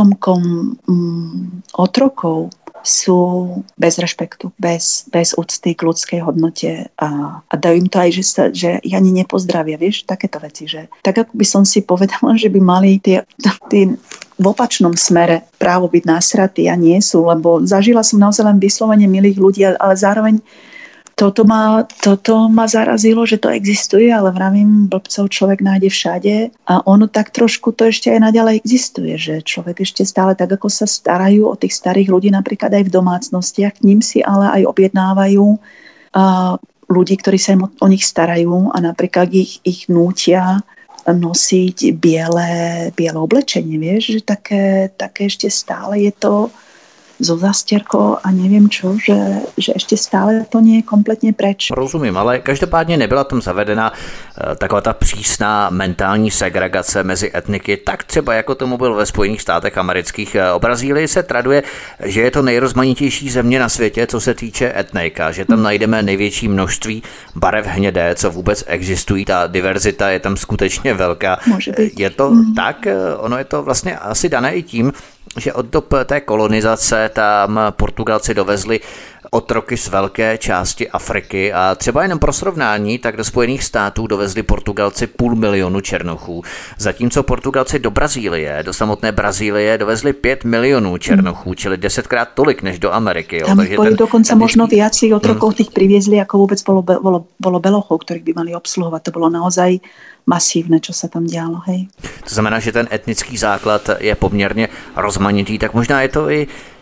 otrokov sú bez rešpektu, bez úcty k ľudskej hodnote a dajú im to aj, že ani nepozdravia, vieš, takéto veci, že tak ako by som si povedala, že by mali tie v opačnom smere právo byť nasratí a nie sú, lebo zažila som naozaj len vyslovene milých ľudí, ale zároveň toto ma zarazilo, že to existuje, ale vravím, blbcov človek nájde všade a ono tak trošku to ešte aj naďalej existuje, že človek ešte stále tak, ako sa starajú o tých starých ľudí napríklad aj v domácnostiach, k ním si ale aj objednávajú ľudí, ktorí sa o nich starajú a napríklad ich nútia nosiť biele oblečenie, vieš, že také ešte stále je to so zastierkou a neviem čo, že ešte stále to nie je kompletně preč. Rozumím, ale každopádně nebyla tam zavedena taková ta přísná mentální segregace mezi etniky, tak třeba jako tomu byl ve Spojených státech amerických. O Brazílii se traduje, že je to nejrozmanitější země na světě, co se týče etnika, že tam najdeme největší množství barev hnědé, co vůbec existují, ta diverzita je tam skutečně velká. Je to tak? Ono je to vlastně asi dané i tím, že od dob té kolonizace tam Portugalci dovezli otroky z velké části Afriky a třeba jenom pro srovnání, tak do Spojených států dovezli Portugalci 500 000 černochů, zatímco Portugalci do Brazílie, do samotné Brazílie dovezli 5 milionů černochů, čili 10krát tolik než do Ameriky. Jo. Tam boli dokonca možno viacej otrokov tých priviezli, ako vôbec bolo belochov, ktorých by mali obsluhovať. To bolo naozaj masívne, čo sa tam dialo. Hej. To znamená, že ten etnický základ je poměrně rozmanitý, tak možná je to i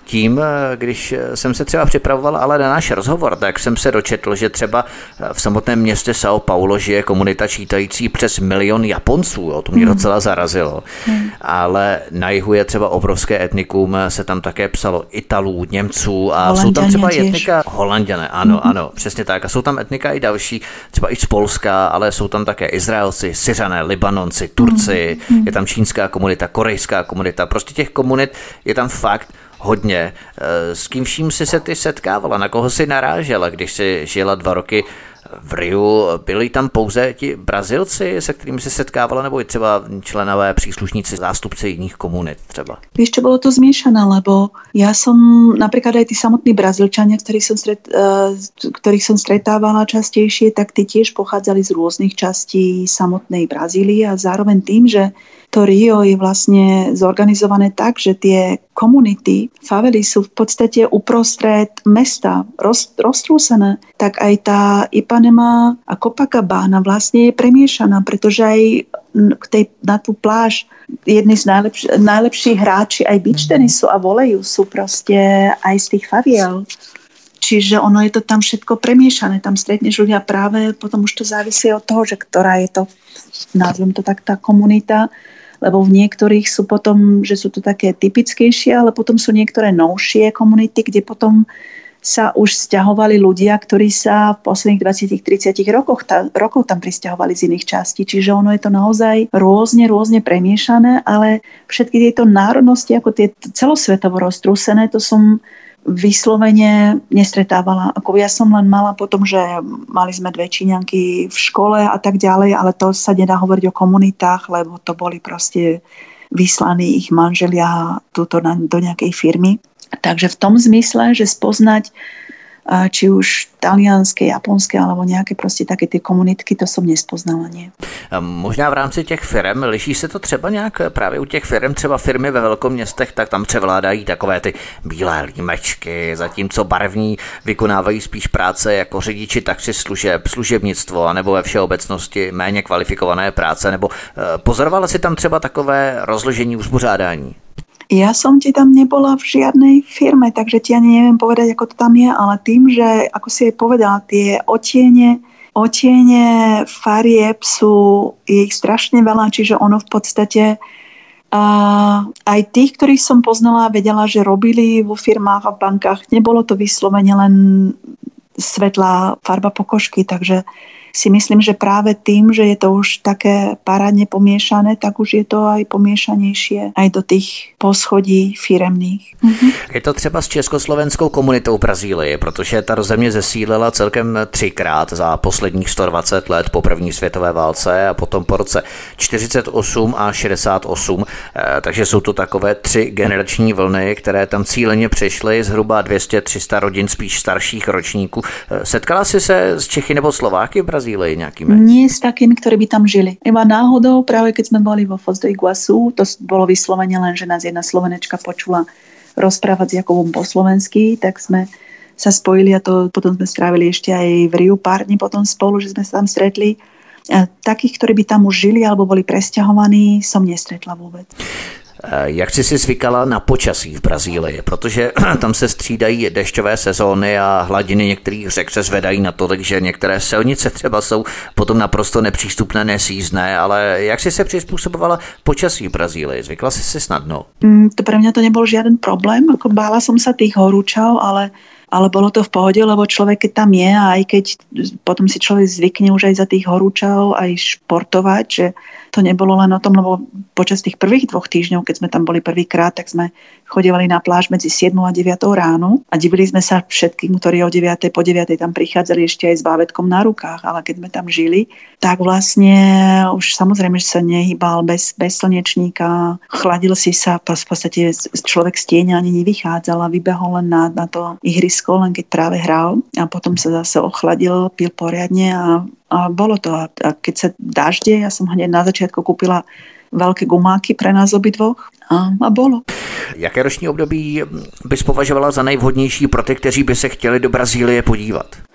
tím, když jsem se třeba připravoval ale na náš rozhovor, tak jsem se dočetl, že třeba v samotném městě São Paulo žije komunita čítající přes 1 milion Japonců, jo, to mě docela zarazilo. Ale na jihu je třeba obrovské etnikum, se tam také psalo Italů, Němců a jsou tam třeba etnika Holanďané, ano, přesně tak. A jsou tam etnika i další, třeba i z Polska, ale jsou tam také Izraelci, Syřané, Libanonci, Turci, je tam čínská komunita, korejská komunita, prostě těch komunit je tam fakt hodně. S kým vším jsi se ty setkávala, na koho jsi narážela, když jsi žila 2 roky v Riu? Byli tam pouze ti Brazilci, se kterými se setkávala, nebo i třeba členové, příslušníci, zástupci jiných komunit třeba? Víš, čo, bolo to zmiešané, lebo ja som, napríklad aj tí samotní Brazílčania, ktorých som stretávala častejšie, tak tí tiež pochádzali z rôznych častí samotnej Brazílie a zároveň tým, že to Rio je vlastne zorganizované tak, že tie komunity, favely sú v podstate uprostred mesta, roztrúsené, tak aj tá Ipanema a Copacabana vlastne je premiešaná, pretože aj na tú pláž jedni z najlepších hráči aj beach tenisu a voleju sú proste aj z tých faviel. Čiže ono je to tam všetko premiešané, tam stretneš ľudia práve, potom už to závisí od toho, že ktorá je to, nazvem to tak, tá komunita, lebo v niektorých sú potom, že sú to také typickejšie, ale potom sú niektoré novšie komunity, kde potom sa už sťahovali ľudia, ktorí sa v posledných 20-30 rokov tam prisťahovali z iných častí. Čiže ono je to naozaj rôzne premiešané, ale všetky tieto národnosti, ako tie celosvetovo roztrúsené, to som vyslovene nestretávala. Ako ja som len mala potom, že mali sme 2 Číňanky v škole a tak ďalej, ale to sa nedá hovoriť o komunitách, lebo to boli proste vyslaní ich manželia do nejakej firmy. Takže v tom zmysle, že spoznať či už talianské, japonské alebo nějaké prostě taky ty komunitky, to jsem nespoznala, nie. Možná v rámci těch firem, liší se to třeba nějak právě u těch firem, třeba firmy ve velkoměstech, tak tam převládají takové ty bílé límečky, zatímco barevní vykonávají spíš práce jako řidiči taxislužeb, služebnictvo, anebo ve všeobecnosti méně kvalifikované práce, nebo pozorovala si tam třeba takové rozložení uspořádání? Ja som ti tam nebola v žiadnej firme, takže ti ani neviem povedať, ako to tam je, ale tým, že, ako si aj povedala, tie otiene farieb je ich strašne veľa, čiže ono v podstate aj tých, ktorých som poznala, vedela, že robili vo firmách a v bankách, nebolo to vyslovene len svetlá farba pokožky, takže si myslím, že práve tým, že je to už také parádne pomiešané, tak už je to aj pomiešanejšie aj do tých poschodí firemných. Je to třeba s československou komunitou Brazílie, protože ta země zesílila celkem 3krát za posledních 120 let po první světové válce a potom po roce 48 a 68. Takže jsou to takové 3 generační vlny, které tam cíleně přišly, zhruba 200-300 rodin spíš starších ročníků. Setkala jsi se s Čechy nebo Slováky v Brazílii nejakými? Nie s takými, ktorí by tam žili. Iba náhodou, práve keď sme boli vo Foz do Iguaçu, to bolo vyslovene len, že nás jedna Slovenečka počula rozprávať s Jakubom po slovensky, tak sme sa spojili a to potom sme strávili ešte aj v Riu pár dní potom spolu, že sme sa tam stretli. Takých, ktorí by tam už žili alebo boli presťahovaní, som nestretla vôbec. Jak jsi si zvykala na počasí v Brazílii, protože tam se střídají dešťové sezóny a hladiny některých řek se zvedají natolik, že některé silnice třeba jsou potom naprosto nepřístupné, nesjízdné, ale jak jsi se přizpůsobovala počasí v Brazílii? Zvykla jsi si snadno? To pre mňa to nebol žiaden problém, ako bála som sa tých horúčav, ale bolo to v pohode, lebo človek keď tam je a aj keď potom si človek zvykne už aj za tých horúčav aj športovať, že to nebolo len o tom, lebo počas tých prvých 2 týždňov, keď sme tam boli prvýkrát, tak sme chodívali na pláž medzi 7 a 9 ráno a divili sme sa všetkým, ktorí o 9 po 9 tam prichádzali ešte aj s bábätkom na rukách, ale keď sme tam žili, tak vlastne už samozrejme, že sa nehýbal bez slnečníka, chladil si sa, v podstate človek z tieňa ani nevychádzal a vybehol len na to ihrisko, len keď práve hral a potom sa zase ochladil, pil poriadne a bolo to. A keď sa dažde, ja som hneď na začiatku kúpila veľké gumáky pre nás obidvoch a bolo. Jaké roční období bys považovala za nejvhodnější pro ty, kteří by se chtěli do Brazílie podívat?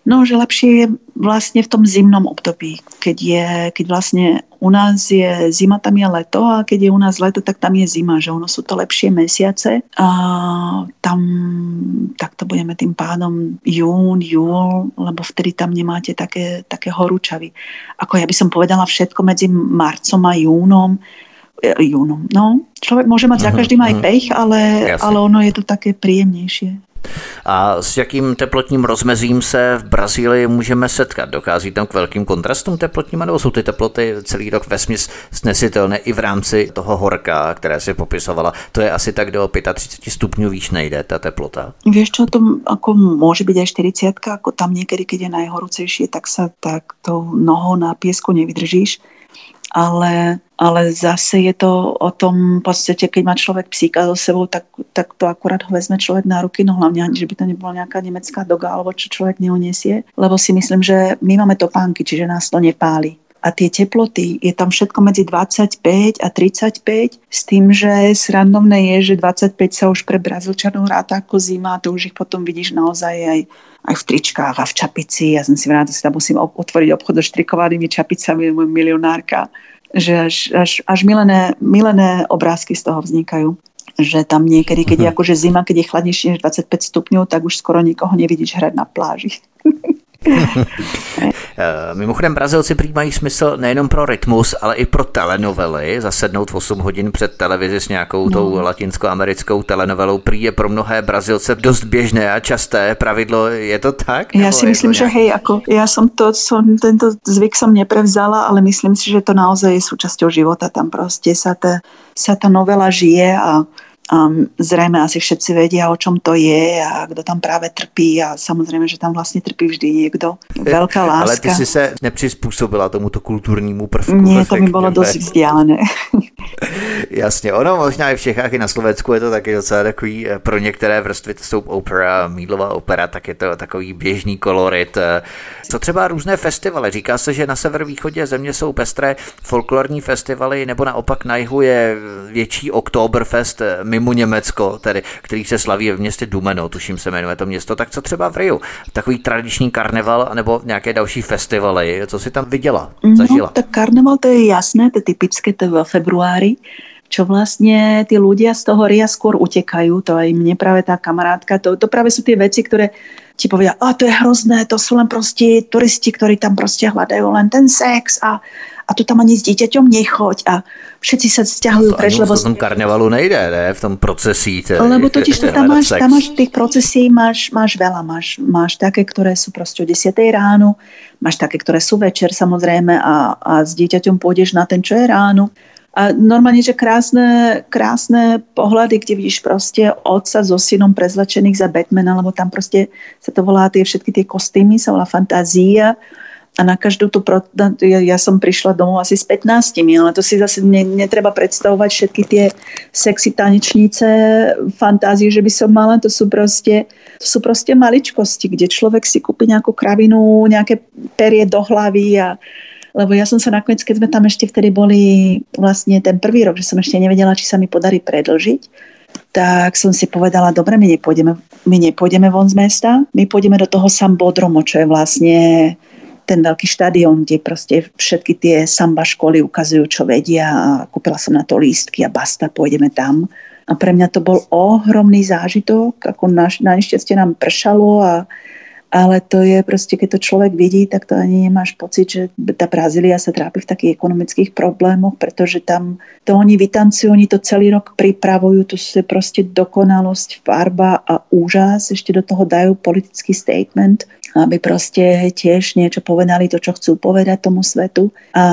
No, že lepšie je vlastne v tom zimnom období, keď vlastne u nás je zima, tam je leto a keď je u nás leto, tak tam je zima, že ono sú to lepšie mesiace a tam takto budeme tým pádom jún, júl, lebo vtedy tam nemáte také horúčavy. Ako ja by som povedala všetko medzi marcom a júnom. No, človek môže mať za každým aj pech, ale ono je to také príjemnejšie. A s jakým teplotním rozmezím se v Brazílii můžeme setkat? Dochází tam k velkým kontrastům teplotním, nebo jsou ty teploty celý rok vesměs snesitelné i v rámci toho horka, které si popisovala? To je asi tak do 35 stupňů výš nejde, ta teplota. Vieš čo, to ako môže byť aj 40, ako tam niekedy, keď je najhorúcejšie, tak tou nohou na piesku nevydržíš. Ale zase je to o tom, v podstate, keď má človek psíka so sebou, tak to akurát ho vezme človek na ruky, no hlavne, že by to nebola nejaká nemecká doga, alebo čo človek neuniesie, lebo si myslím, že my máme topánky, čiže nás to nepáli. A tie teploty, je tam všetko medzi 25 a 35, s tým, že srandovné je, že 25 sa už pre Brazílčanov ráta ako zima, a to už ich potom vidíš naozaj aj v tričkách a v čapici. Ja som si vrátila, že si tam musím otvoriť obchod so štrikovanými čapicami, môj milionárka, že až milené obrázky z toho vznikajú. Že tam niekedy, keď je akože zima, keď je chladnejšie než 25 stupňov, tak už skoro nikoho nevidíš hrať na pláži. Mimochodem Brazilci prý mají smysl nejenom pro rytmus, ale i pro telenovely. Zasednout v 8 hodin před televizi s nějakou tou latinskoamerickou telenovelou prý je pro mnohé Brazilce dost běžné a časté pravidlo. Je to tak? Ja si myslím, že hej, ako ja tento zvyk som neprevzala, ale myslím si, že to naozaj je súčasťou života. Tam proste sa tá novela žije a zrejme asi všetci vedia, o čom to je a kdo tam práve trpí a samozrejme, že tam vlastne trpí vždy niekto. Veľká láska. Ale ty si se nepřizpůsobila tomuto kulturnímu prvku. Nie, to mi bolo dosť vzdialené. Jasně, ono možná i v Čechách i na Slovensku je to taky docela takový, pro některé vrstvy to soap opera, mídlová opera, tak je to takový běžný kolorit. Co třeba různé festivaly? Říká se, že na severovýchodě země jsou pestré folklorní festivaly, nebo naopak na jihu je větší Oktoberfest mimo Německo, tedy, který se slaví v městě Dumeno, tuším se jmenuje to město. Tak co třeba v Riu? Takový tradiční karneval nebo nějaké další festivaly? Co si tam viděla, zažila? No, tak karneval to je jasné, to je typické, to je v februári, čo vlastne tí ľudia z toho Ria skôr utekajú. To aj mne práve tá kamarátka, to práve sú tie veci, ktoré ti povedia, to je hrozné, to sú len proste turisti, ktorí tam proste hľadajú len ten sex a tu tam ani s dieťaťom nechoď a všetci sa sťahujú preč, lebo v tom karnevalu nejde, ne? V tom procesí. Lebo totiž to tam máš tých procesí, máš veľa, máš také, ktoré sú proste o 10 ráno, máš také, ktoré sú večer samozrejme a s dieťaťom pôjdeš na ten, čo je ráno. A normálne, že krásne pohľady, kde vidíš proste otca so synom prezlečených za Batmana, lebo tam proste sa to volá, všetky tie kostýmy sa volá fantázia. A na každú ja som prišla domov asi s 15, ale to si zase netreba predstavovať všetky tie sexy tanečnice, fantázie, že by som mala, to sú proste maličkosti, kde človek si kúpi nejakú kravinu, nejaké perie do hlavy lebo ja som sa nakoniec, keď sme tam ešte vtedy boli vlastne ten prvý rok, že som ešte nevedela, či sa mi podarí predĺžiť, tak som si povedala, dobre, my nepôjdeme von z mesta, my pôjdeme do toho Sambodromu, čo je vlastne ten veľký štadión, kde proste všetky tie samba školy ukazujú, čo vedia a kúpila som na to lístky a basta, pôjdeme tam. A pre mňa to bol ohromný zážitok, ako našťastie nám pršalo ale to je proste, keď to človek vidí, tak to ani nemáš pocit, že tá Brazília sa trápi v takých ekonomických problémoch, pretože tam to oni vytancujú, oni to celý rok pripravujú, to je proste dokonalosť, farba a úžas, ešte do toho dajú politický statement, aby proste tiež niečo povedali, to, čo chcú povedať tomu svetu.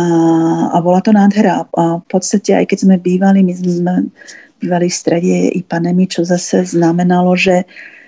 A bola to nádhera. A v podstate, aj keď sme bývali v strede Ipanemy, čo zase znamenalo, že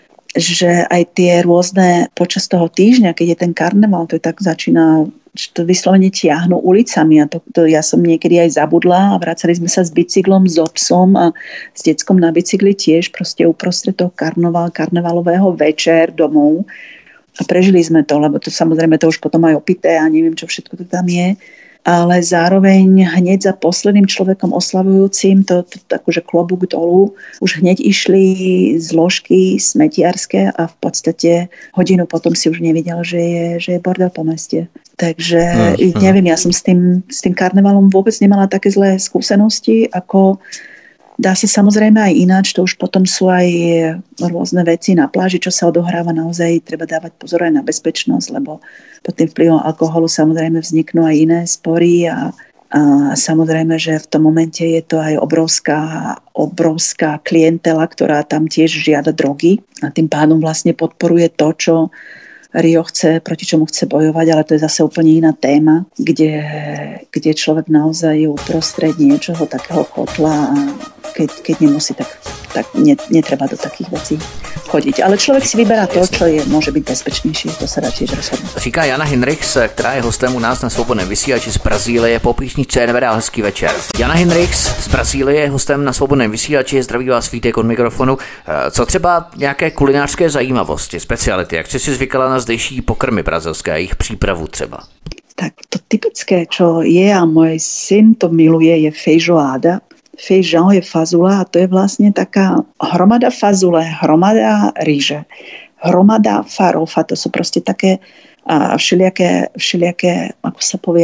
aj tie rôzne počas toho týždňa, keď je ten karneval, to tak začína, to vyslovene tiahnu ulicami a to ja som niekedy aj zabudla a vracali sme sa s bicyklom, s psom a s deckom na bicykli tiež proste uprostred toho karnevalového večer domov a prežili sme to, lebo to samozrejme to už potom aj opité a neviem, čo všetko to tam je. ale zároveň hneď za posledným človekom oslavujúcim, to akože klobúk dolu, už hneď išli zložky smetiarské a v podstate hodinu potom si už nevidel, že je bordel po meste. Takže neviem, ja som s tým karnevalom vôbec nemala také zlé skúsenosti, ako dá sa samozrejme aj ináč, to už potom sú aj rôzne veci na pláži, čo sa odohráva, naozaj treba dávať pozor aj na bezpečnosť, lebo pod tým vplyvom alkoholu samozrejme vzniknú aj iné spory a samozrejme, že v tom momente je to aj obrovská klientela, ktorá tam tiež žiada drogy a tým pádom vlastne podporuje to, čo Rio chce, proti čomu chce bojovať, ale to je zase úplne iná téma, kde človek naozaj je uprostred niečoho takého kotla a keď nemusí, tak netreba do takých vecí chodiť. Ale člověk si vyberá to, co může být bezpečnější, to se dá tiež rozhodnout. Říká Jana Hinrichs, která je hostem u nás na Svobodném vysílači z Brazílie, po písničce Nevedá hezký večer. Jana Hinrichs z Brazílie je hostem na Svobodném vysílači, zdraví vás Vítek od mikrofonu. Co třeba nějaké kulinářské zajímavosti, speciality, jak jsi si zvykala na zdejší pokrmy brazilské, jejich přípravu třeba? Tak to typické, čo je a môj syn to miluje, je feijoada. Feijão je fazula a to je vlastne taká hromada fazule, hromada rýže, hromada farofa, to sú proste také všelijaké, ako sa povie,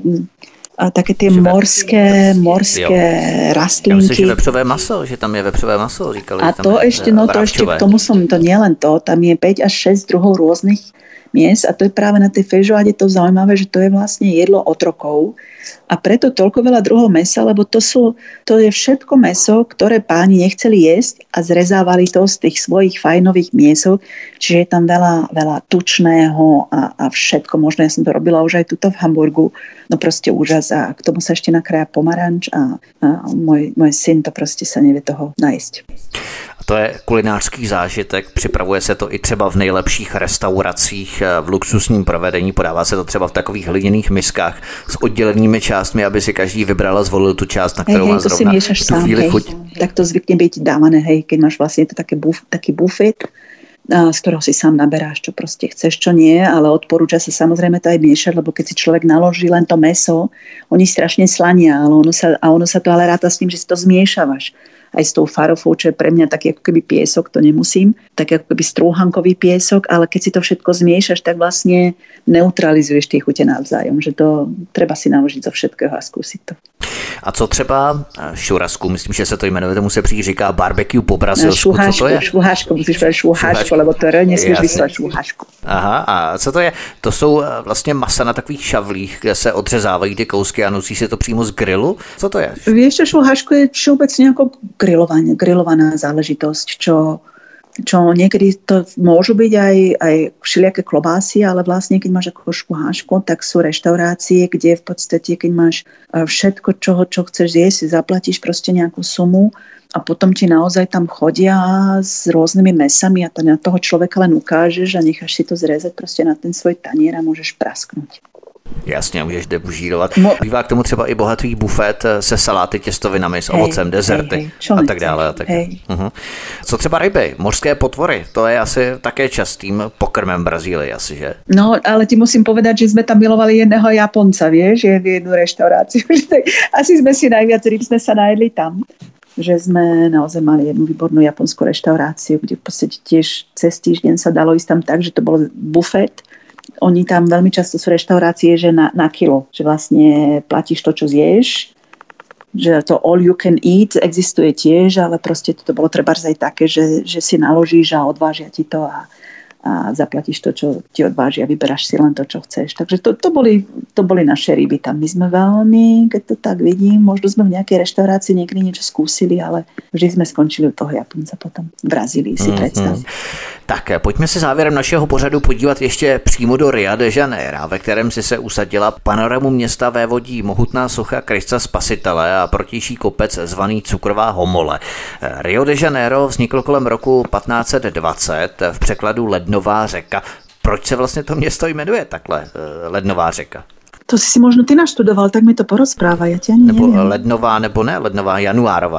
také tie morské rastlinky. Ja myslím, že vepřové maso, že tam je vepřové maso, říkali. A to ešte, k tomu to nie len to, tam je 5 až 6 druhov rôznych mies a to je práve na tej feijoade to zaujímavé, že to je vlastne jedlo otrokov a preto toľko veľa druhov mesa, lebo to je všetko meso, ktoré páni nechceli jesť a zrezávali to z tých svojich fajnových miesov, čiže je tam veľa tučného a všetko možné. Ja som to robila už aj tuto v Hamburgu, no proste úžas a k tomu sa ešte nakrája pomaranč a môj syn to proste sa nevie toho najesť. To je kulinářský zážitek, připravuje se to i třeba v nejlepších restauracích v luxusním provedení, podává se to třeba v takových hliněných miskách s oddělenými částmi, aby si každý vybral a zvolil tu část, na kterou má zrovna v tu chvíli chuť. Tak to zvykne byť dávané, hej, keď máš vlastne to taký bufet, z ktorého si sám naberáš, čo proste chceš, čo nie, ale odporúča sa samozrejme to aj miešať, lebo keď si človek naloží len to mäso, oni strašne slania, ale ono sa to ale ráta s tým, že si to zmiešavaš. Aj s tou farofou, čo je pre mňa taký ako keby piesok, to nemusím, tak ako keby strúhankový piesok, ale keď si to všetko zmiešaš, tak vlastne neutralizuješ tie chute navzájom, že to treba si naložiť zo všetkého a skúsiť to. A co třeba šurasku, myslím, že se to jmenuje, tomu se prý říká barbecue po brazilsku, co to je? Šuhášku, musíš povedať šuhášku, lebo to nesmieš vyslovať šuhášku. Aha, a co to je? To jsou vlastně masa na takových šavlích, kde se odřezávají ty kousky a nosí se to přímo z grilu? Co to je? Vieš, že šuhášku je všeobecne ako grillovaná záležitosť, čo niekedy to môžu byť aj všelijaké klobásy, ale vlastne keď máš ako šuhášku, tak sú reštaurácie, kde v podstate keď máš všetko, čo chceš zjesť, si zaplatíš proste nejakú sumu a potom ti naozaj tam chodia s rôznymi mesami a na toho človeka len ukážeš a necháš si to zrezať proste na ten svoj tanier a môžeš prasknúť. Jasně, můžeš degustovat. Bývá k tomu třeba i bohatý bufet se saláty, těstovinami, s ovocem, dezerty a tak dále. Co třeba ryby, mořské potvory, to je asi také častým pokrmem Brazílie, asi, že? No, ale ti musím povedať, že sme tam milovali jedného Japonca, vieš, v jednu reštauráciu. Asi sme si najviac ryb sme sa najedli tam. Že sme naozaj mali jednu výbornú japonskú reštauráciu, kde v podstate tiež cez týždeň sa dalo ísť tam tak, že to bol bufet. Oni tam veľmi často sú reštaurácie, že na kilo, že vlastne platíš to, čo zješ, že to all you can eat existuje tiež, ale proste to bolo trebárs aj také, že si naložíš a odvážia ti to a zaplatíš to, čo ti odvážia, vyberáš si len to, čo chceš. Takže to boli naše ryby tam. My sme veľmi, keď to tak vidím, možno sme v nejakej reštaurácii niekedy niečo skúsili, ale vždy sme skončili u toho Japonca potom v Brazílii, si predstav. Tak pojďme se závěrem našeho pořadu podívat ještě přímo do Ria de Janeiro, ve kterém si se usadila. Panoramu města vévodí mohutná socha Krista Spasitele a protější kopec zvaný Cukrová homole. Rio de Janeiro vzniklo kolem roku 1520, v překladu Lednová řeka. Proč se vlastně to město jmenuje takhle, Lednová řeka? To si možno ty naštudoval, tak mi to porozpráva, ja ti ani nebo neviem. lednová, nebo ne lednová, januárová.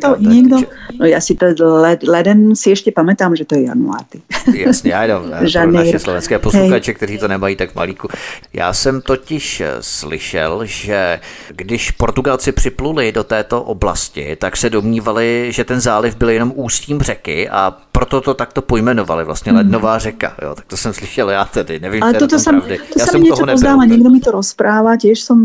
No ja si to leden si ešte pamätám, že to je január. Jasně, já jenom pro naše slovenské posluchače, kteří to nemají tak malíku. Já jsem totiž slyšel, že když Portugalci připluli do této oblasti, tak se domnívali, že ten záliv byl jenom ústím řeky a proto to takto pojmenovali, vlastně lednová řeka. Jo, tak to jsem slyšel já tedy, nevím, ale toto sa mi niečo pozdáva, niekto mi to rozpráva, tiež som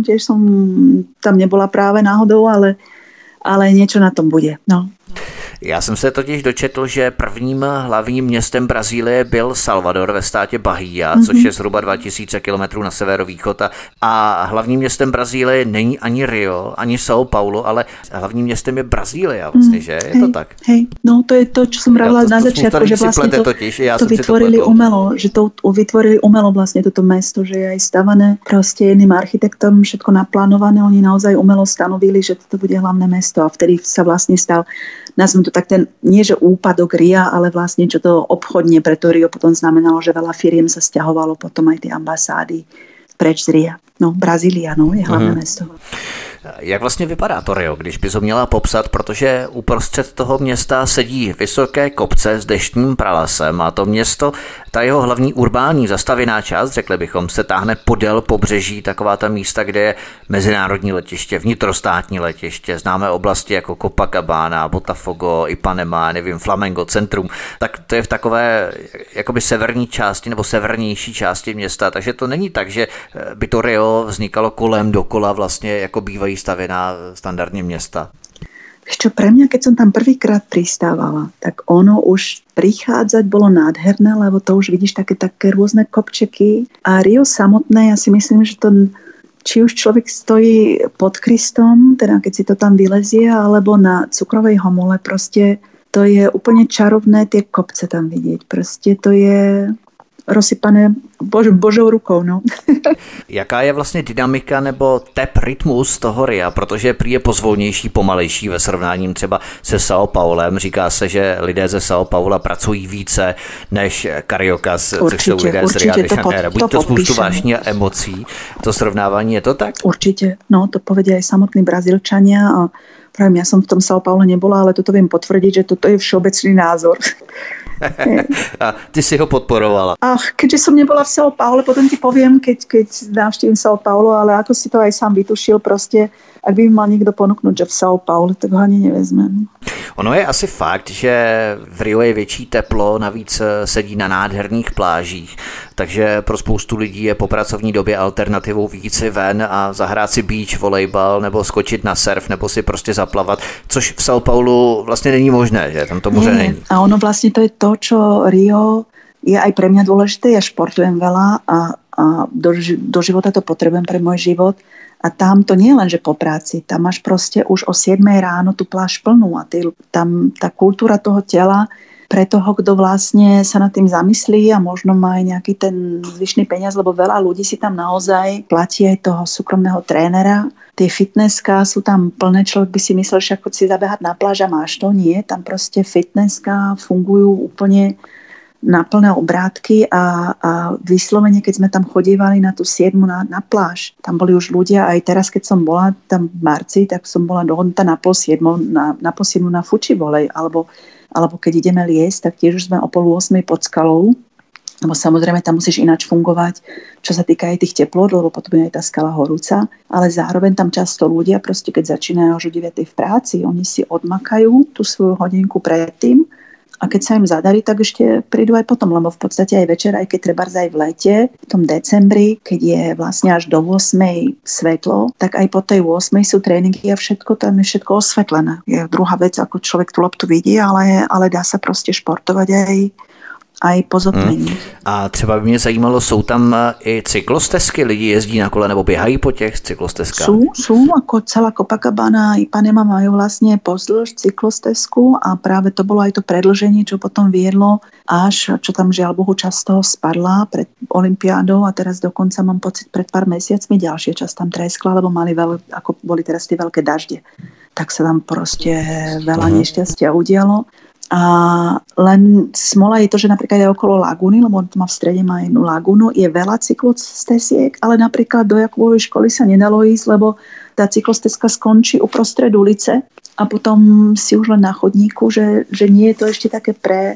tam nebola práve náhodou, ale niečo na tom bude. No. Já jsem se totiž dočetl, že prvním hlavním městem Brazílie byl Salvador ve státě Bahia, což je zhruba 2000 kilometrů na severovýchod a hlavním městem Brazílie není ani Rio, ani São Paulo, ale hlavním městem je Brazília vlastně, že? Je to tak? Hej, no to je to, čo som vravila na začiatku, že vlastne to vytvorili umelo, že to vytvorili umelo vlastne toto mesto, že je aj stavané proste jedným architektom, všetko naplánované, oni naozaj umelo stanovili, že toto bude hlavné mesto a vtedy sa vlastne stal, nazvem to tak ten, nie že úpadok Ria, ale vlastne čo to obchodne pre to Rio potom znamenalo, že veľa firiem sa sťahovalo potom aj tie ambasády preč z Ria. No, Brazília, no, je hlavné mesto. Jak vlastně vypadá to Rio, když bys ho měla popsat, protože uprostřed toho města sedí vysoké kopce s deštným pralesem a to město, ta jeho hlavní urbání zastavěná část, řekli bychom, se táhne podél pobřeží, taková ta místa, kde je mezinárodní letiště, vnitrostátní letiště, známé oblasti jako Copacabana, Botafogo, Ipanema, nevím, Flamengo, centrum, tak to je v takové jakoby severní části nebo severnější části města, takže to není tak, že by to Rio vznikalo kolem dokola vlastně jako bývají stavěná standardně města. Čo pre mňa, keď som tam prvýkrát pristávala, tak ono už prichádzať bolo nádherné, lebo to už vidíš také rôzne kopčeky a Rio samotné, ja si myslím, že to či už človek stojí pod Kristom, teda keď si to tam vylezie, alebo na cukrovej homole, proste to je úplne čarovné tie kopce tam vidieť. Proste to je rozsypané božou rukou, no. Jaká je vlastně dynamika nebo tep rytmus toho Ria, protože prý je pozvolnější, pomalejší ve srovnání třeba se São Paulem. Říká se, že lidé ze São Paula pracují více než Cariocas, což jsou lidé z Ria de Janeiro. Buď to spoustu vášní a emocí. To srovnávání je to tak? Určite, no to povedia aj samotní Brazílčania a pravím, ja som v tom São Paule nebola, ale toto viem potvrdiť, že toto je všeobecný názor. A ty si ho podporovala. Keďže som nebola v São Paule, potom ti poviem, keď navštívim São Paulo, ale ako si to aj sám vytušil, proste, ak by mi mal niekto ponúknuť, že v São Paule, tak ho ani nevezmem. Ono je asi fakt, že v Rio je větší teplo, navíc sedí na nádherných plážích, takže pro spoustu lidí je po pracovní době alternativou vyjít si ven a zahrát si beach volejbal nebo skočit na surf nebo si prostě zaplavat, což v São Paulu vlastně není možné, že tam to moře není. A ono vlastne to je to, čo Rio je aj pre mňa dôležité. Ja športujem veľa a do života to potrebujem pre môj život. A tam to nie len, že po práci, tam máš proste už o 7 ráno tú pláž plnú a tam tá kultúra toho tela pre toho, kto vlastne sa nad tým zamyslí a možno má aj nejaký ten zvyšný peniaz, lebo veľa ľudí si tam naozaj platí aj toho súkromného trénera. Tie fitnesska sú tam plné, človek by si myslel, že ako si zabehať na pláž a máš to, nie. Tam proste fitnesska fungujú úplne na plné obrátky a vyslovene, keď sme tam chodívali na tú 7 na pláž, tam boli už ľudia, aj teraz, keď som bola tam v marci, tak som bola dohodnutá na 6:30 na fuči volej, alebo keď ideme liesť, tak tiež už sme o 7:30 pod skalou, lebo samozrejme tam musíš ináč fungovať, čo sa týka aj tých teplot, lebo potom je aj tá skala horúca, ale zároveň tam často ľudia, proste keď začínajú už o 9:00 v práci, oni si odmakajú tú svoju hodinku predtým a keď sa im zadarí, tak ešte prídu aj potom, lebo v podstate aj večer, aj keď trebárs aj v lete, v tom decembri, keď je vlastne až do 8:00 svetlo, tak aj po tej 8:00 sú tréningy a všetko, tam je všetko osvetlené. Je druhá vec, ako človek tú loptu vidí, ale dá sa proste športovať aj po zotmení. A třeba by mě zajímalo, jsou tam i cyklostezky, lidi jezdí na kole nebo běhají po těch cyklostezkách? Sú, ako celá Copacabana a Ipanema majú vlastne pozdĺž cyklostezku a práve to bolo aj to predĺženie, čo potom viedlo až, čo tam žiaľ Bohu často spadla pred olympiádou a teraz dokonca mám pocit pred pár mesiacmi ďalšia časť tam treskla, lebo boli teraz tie veľké dažde. Tak sa tam proste veľa nešťastia udialo. A len smola je to, že napríklad aj okolo lagúny, lebo on má v strede má jednu lagúnu, je veľa cyklostesiek, ale napríklad do Jakubovej školy sa nedalo ísť, lebo tá cyklostezka skončí uprostred ulice a potom si už len na chodníku, že nie je to ešte také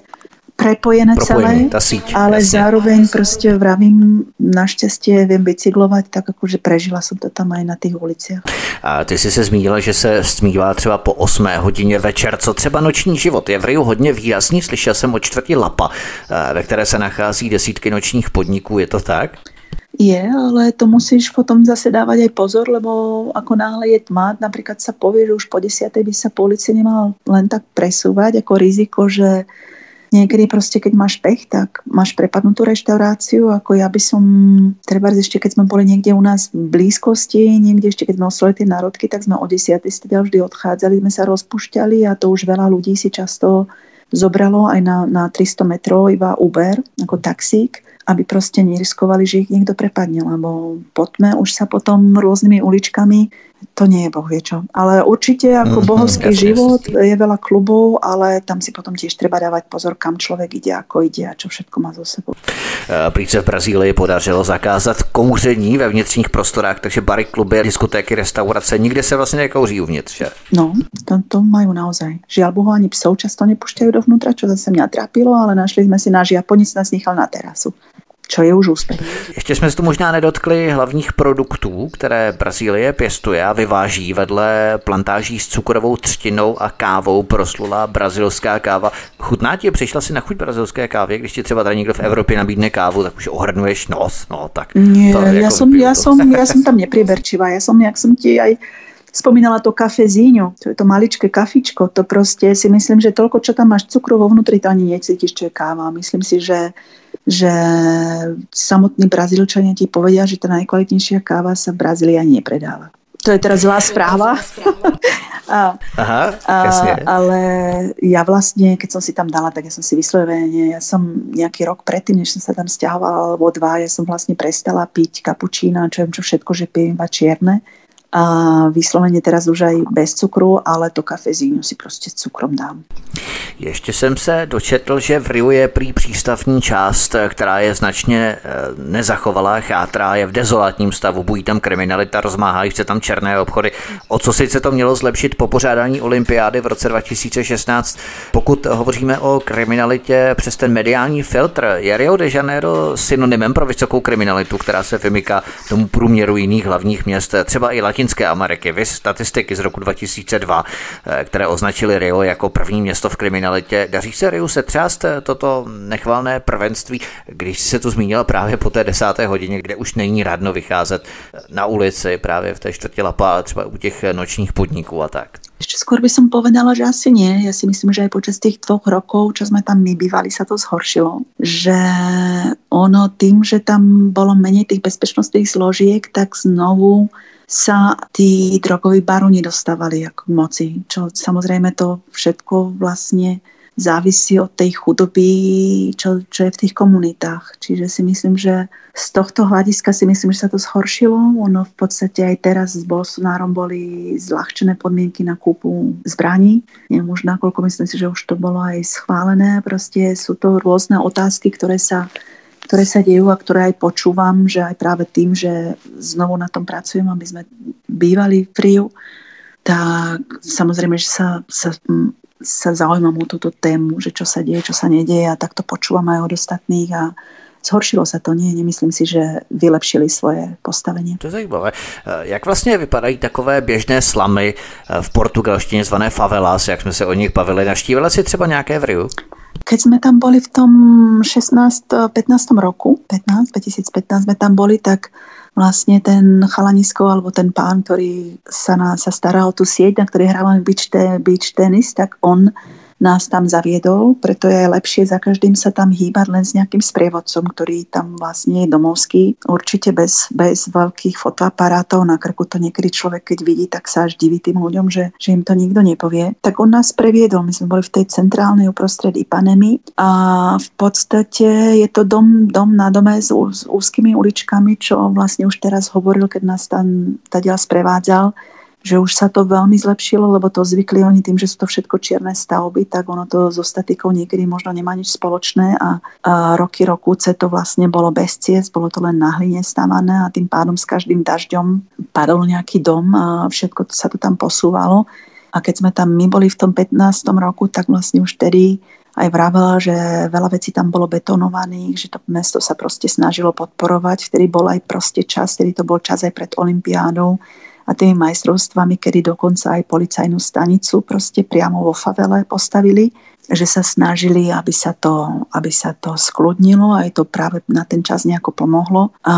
prepojené celé, tá síť, ale jasne. zároveň proste vravím, našťastie viem bicyklovať, tak akože prežila som to tam aj na těch uliciach. A ty jsi se zmínila, že se smívá třeba po 8 hodině večer. Co třeba noční život? Je v Riu hodně výrazný? Slyšel jsem o čtvrti Lapa, ve které se nachází desítky nočních podniků. Je to tak? Je, ale to musíš potom zase dávať aj pozor, lebo ako náhle je tma, napríklad sa povie, že už po 10. by sa po ulici nemal len tak presúvať, ako riziko, že niekedy proste, keď máš pech, tak máš prepadnutú reštauráciu, ako ja by som, treba ešte keď sme boli niekde u nás v blízkosti, niekde ešte keď sme oslovili tie národky, tak sme o 10. teda vždy odchádzali, sme sa rozpúšťali a to už veľa ľudí si často zobralo aj na 300 metrov iba Uber, ako taxík, aby proste neriskovali, že ich niekto prepadne, lebo po tme už sa potom rôznymi uličkami, to nie je boh vie čo. Ale určite ako bohovský život je veľa klubov, ale tam si potom tiež treba dávať pozor, kam človek ide, ako ide a čo všetko má zo sebou. Prý se v Brazílii podařilo zakázat kouření ve vnitřních prostorách, takže bary, kluby, diskotéky, restaurace, nikde se vlastně nekouří uvnitř, že? No, to majú naozaj. Žiaľ Bohu, ani psov často nepúšťajú dovnútra, čo zase mňa trápilo, ale našli sme si náš Japonec, nás nechal na terasu. Čo je už úspěch. Ještě jsme se tu možná nedotkli hlavních produktů, které Brazílie pěstuje a vyváží. Vedle plantáží s cukrovou třtinou a kávou proslulá brazilská káva. Chutná ti? Přišla si na chuť brazilské kávy? Když ti třeba tady někdo v Evropě nabídne kávu, tak už ohrnuješ nos. No, tak nie, to ja som tam nepriberčivá. Jak som ti aj spomínala to kafezíňo, to je to maličké kafičko, to proste si myslím, že toľko, čo tam máš cukru vo vnútri, to ani necítiš, čo je káva. Myslím si, že samotní Brazílčania ti povedia, že tá najkvalitnejšia káva sa v Brazílii ani nepredáva. To je teraz zlá správa. Ale ja vlastne, keď som si tam dala, tak ja som si vyslovene, ja som nejaký rok predtým, než som sa tam sťahovala, alebo 2, ja som vlastne prestala piť kapučína, čo viem čo všetko, že pijem iba čierne. A vyslovene teraz už aj bez cukru, ale to kafezínu si prostě s cukrom dám. Ještě jsem se dočetl, že v Riu je prý přístavní část, která je značně nezachovalá, chátrá, je v dezolátním stavu, bují tam kriminalita, rozmáhají se tam černé obchody. O co sice to mělo zlepšit po pořádání olympiády v roce 2016? Pokud hovoříme o kriminalitě přes ten mediální filtr, je Rio de Janeiro synonymem pro vysokou kriminalitu, která se vymyká tomu průměru jiných hlavních měst, třeba i Latinské Ameriky. Vy statistiky z roku 2002, které označily Rio jako první město v kriminalitě. Daří se Riu setřást toto nechvalné prvenství, když se tu zmínila právě po té 10. hodině, kde už není radno vycházet na ulici právě v té čtvrti Lapa, třeba u těch nočních podniků a tak? Ešte skôr by som povedala, že asi nie. Ja si myslím, že aj počas tých 2 rokov, čo sme tam my bývali, sa to zhoršilo. Že ono tým, že tam bolo menej tých bezpečnostných zložiek, tak znovu sa tí drogoví baroni dostávali ako k moci. Čo samozrejme to všetko vlastne závisí od tej chudoby, čo je v tých komunitách. Čiže si myslím, že z tohto hľadiska si myslím, že sa to zhoršilo. Ono v podstate aj teraz s Bolsonárom boli zľahčené podmienky na kúpu zbraní. Neviem už nakoľko, myslím si, že už to bolo aj schválené. Proste sú to rôzne otázky, ktoré sa dejú a ktoré aj počúvam, že aj práve tým, že znovu na tom pracujem, aby sme bývali v Riu, tak samozrejme, že sa zaujímam o túto tému, že čo sa deje, čo sa nedieje a takto počúvam aj od ostatných a zhoršilo sa to, nemyslím si, že vylepšili svoje postavenie. To je zajímavé. Jak vlastně vypadají takové běžné slamy v portugalštině zvané favelas, jak jsme se o nich bavili? Navštívila si třeba nějaké v Riu? Keď sme tam boli v tom 15. roku, 2015 sme tam boli, tak vlastne ten chalanisko alebo ten pán, ktorý sa stará o tú sieť, na ktorej hrávame beach tenis, tak on nás tam zaviedol, preto je lepšie za každým sa tam hýbať len s nejakým sprievodcom, ktorý tam vlastne je domovský. Určite bez veľkých fotoaparátov na krku to niekedy človek, keď vidí, tak sa až diví tým ľuďom, že im to nikto nepovie. Tak on nás previedol, my sme boli v tej centrálnej uprostred Ipanemy a v podstate je to dom na dome s úzkými uličkami, čo vlastne už teraz hovoril, keď nás tam tadiaľ sprevádzal, že už sa to veľmi zlepšilo, lebo to zvykli oni tým, že sú to všetko čierne stavby, tak ono to so statikou niekedy možno nemá nič spoločné a roky rokúce to vlastne bolo bez ciest, bolo to len na hline stavané a tým pádom s každým dažďom padol nejaký dom a všetko sa to tam posúvalo. A keď sme tam my boli v tom 15. roku, tak vlastne už vtedy aj vravela, že veľa vecí tam bolo betonovaných, že to mesto sa proste snažilo podporovať. Vtedy bol aj proste čas, vtedy to bol čas aj pred olympiádou a tými majstrovstvami, kedy dokonca aj policajnú stanicu proste priamo vo favele postavili, že sa snažili, aby sa to skľudnilo a aj to práve na ten čas nejako pomohlo. A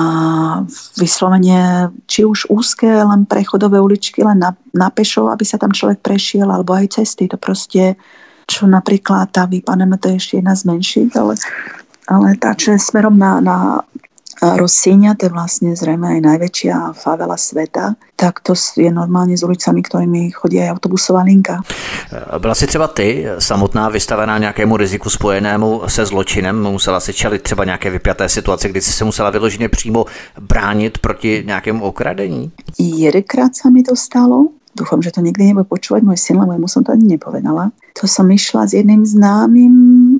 vyslovene, či už úzke, len prechodové uličky, len na pešo, aby sa tam človek prešiel, alebo aj cesty. To proste, čo napríklad tá Ipanema, to je ešte jedna z menších, ale tá, čo je smerom na Rossíňa, to je vlastne zrejme aj najväčšia favela sveta, tak to je normálně s ulicami, kterými chodí aj autobusová linka. Byla si třeba ty samotná vystavená nějakému riziku spojenému se zločinem? Musela si čelit třeba nějaké vypjaté situace, kdy si se musela vyloženě přímo bránit proti nějakému okradení? Jedenkrát sa mi to stalo. Dúfam, že to nikdy nebude počúvať môj syn, lebo mu som to ani nepovedala. To som išla s jedným známym,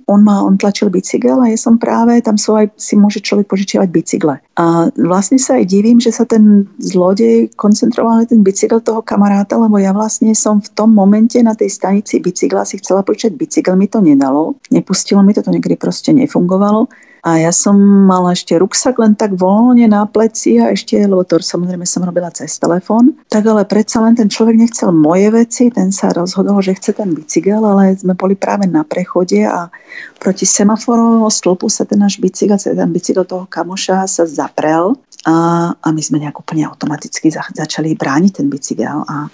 on tlačil bicykel a ja som práve, tam sú aj, si môže človek požičiavať bicykle. A vlastne sa aj divím, že sa ten zlodej koncentroval na ten bicykel toho kamaráta, lebo ja vlastne som v tom momente na tej stanici bicykla si chcela požičať bicykel, mi to nedalo, nepustilo mi to niekedy proste nefungovalo. A ja som mala ešte ruksak len tak voľne na pleci a ešte, lebo to samozrejme som robila cez telefón, tak ale predsa len ten človek nechcel moje veci, ten sa rozhodol, že chce ten bicykel, ale sme boli práve na prechode a proti semaforovému stĺpu sa ten náš bicykel, ten bicykel toho kamoša sa zaprel a my sme nejak úplne automaticky začali brániť ten bicykel a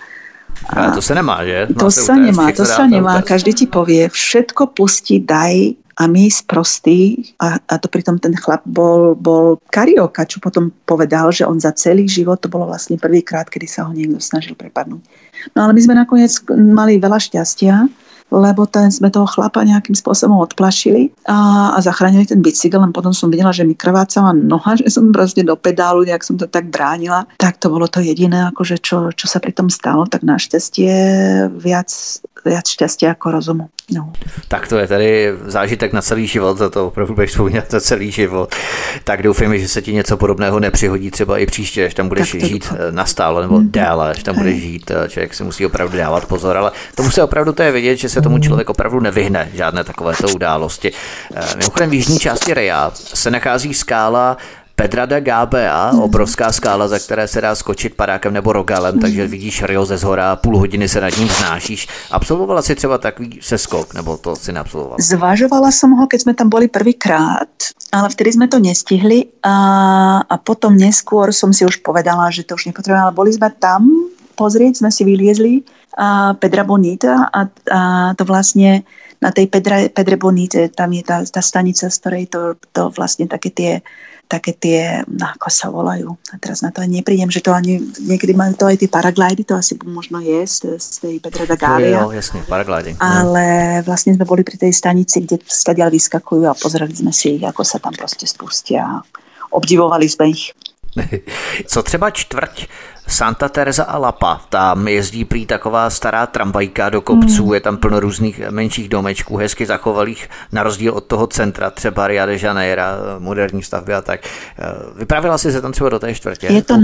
to se nemá, že? To sa nemá. Každý ti povie, všetko pustí, daj a my sprostí, a to pritom ten chlap bol karioka, čo potom povedal, že on za celý život, to bolo vlastne prvýkrát, kedy sa ho niekto snažil prepadnúť. No ale my sme nakoniec mali veľa šťastia, lebo sme toho chlapa nejakým spôsobom odplašili a zachránili ten bicykel, len potom som videla, že mi krvácala noha, že som proste do pedálu, jak som to tak bránila. Tak to bolo to jediné, akože čo sa pri tom stalo, tak našťastie viac šťastia ako rozumu. No. Tak to je tady zážitek na celý život, za to opravdu budeš vzpomínat za celý život. Tak doufejme, že se ti něco podobného nepřihodí třeba i příště, až tam budeš žít nastálo nebo déle, až tam budeš žít. Člověk si musí opravdu dávat pozor, ale tomu se opravdu to je vidět, že se tomu člověk opravdu nevyhne žádné takovéto události. Mimochodem v jižní části Ria se nachází skála Pedra da Gabea, obrovská skála, za které se dá skočit padákem nebo rogalem, takže vidíš Rio ze zhora, půl hodiny se nad ním vznášíš. Absolvovala si třeba takový seskok, nebo to si neabsolvovala? Zvažovala som ho, keď sme tam boli prvýkrát, ale vtedy sme to nestihli a potom neskôr som si už povedala, že to už nepotrebujem, ale boli sme tam pozrieť, sme si vyliezli Pedra Bonita a to vlastne na tej Pedre Bonite, tam je tá stanica, z ktorej to vlastne také tie, ako sa volajú. A teraz na to ani neprídem, že to ani, niekedy majú to aj tie paraglidy, to asi možno je z tej Pedra da Gabea. Jo, jasne, paragliding. Ale vlastne sme boli pri tej stanici, kde stadiaľ vyskakujú a pozreli sme si ich, ako sa tam proste spustia. Obdivovali sme ich. Co třeba čtvrť Santa Teresa a Lapa? Tam jezdí prý taková stará tramvajka do kopců, je tam plno různých menších domečků, hezky zachovalých, na rozdíl od toho centra, třeba Rio de Janeiro, moderní stavby a tak. Vypravila si se tam třeba do té čtvrtě?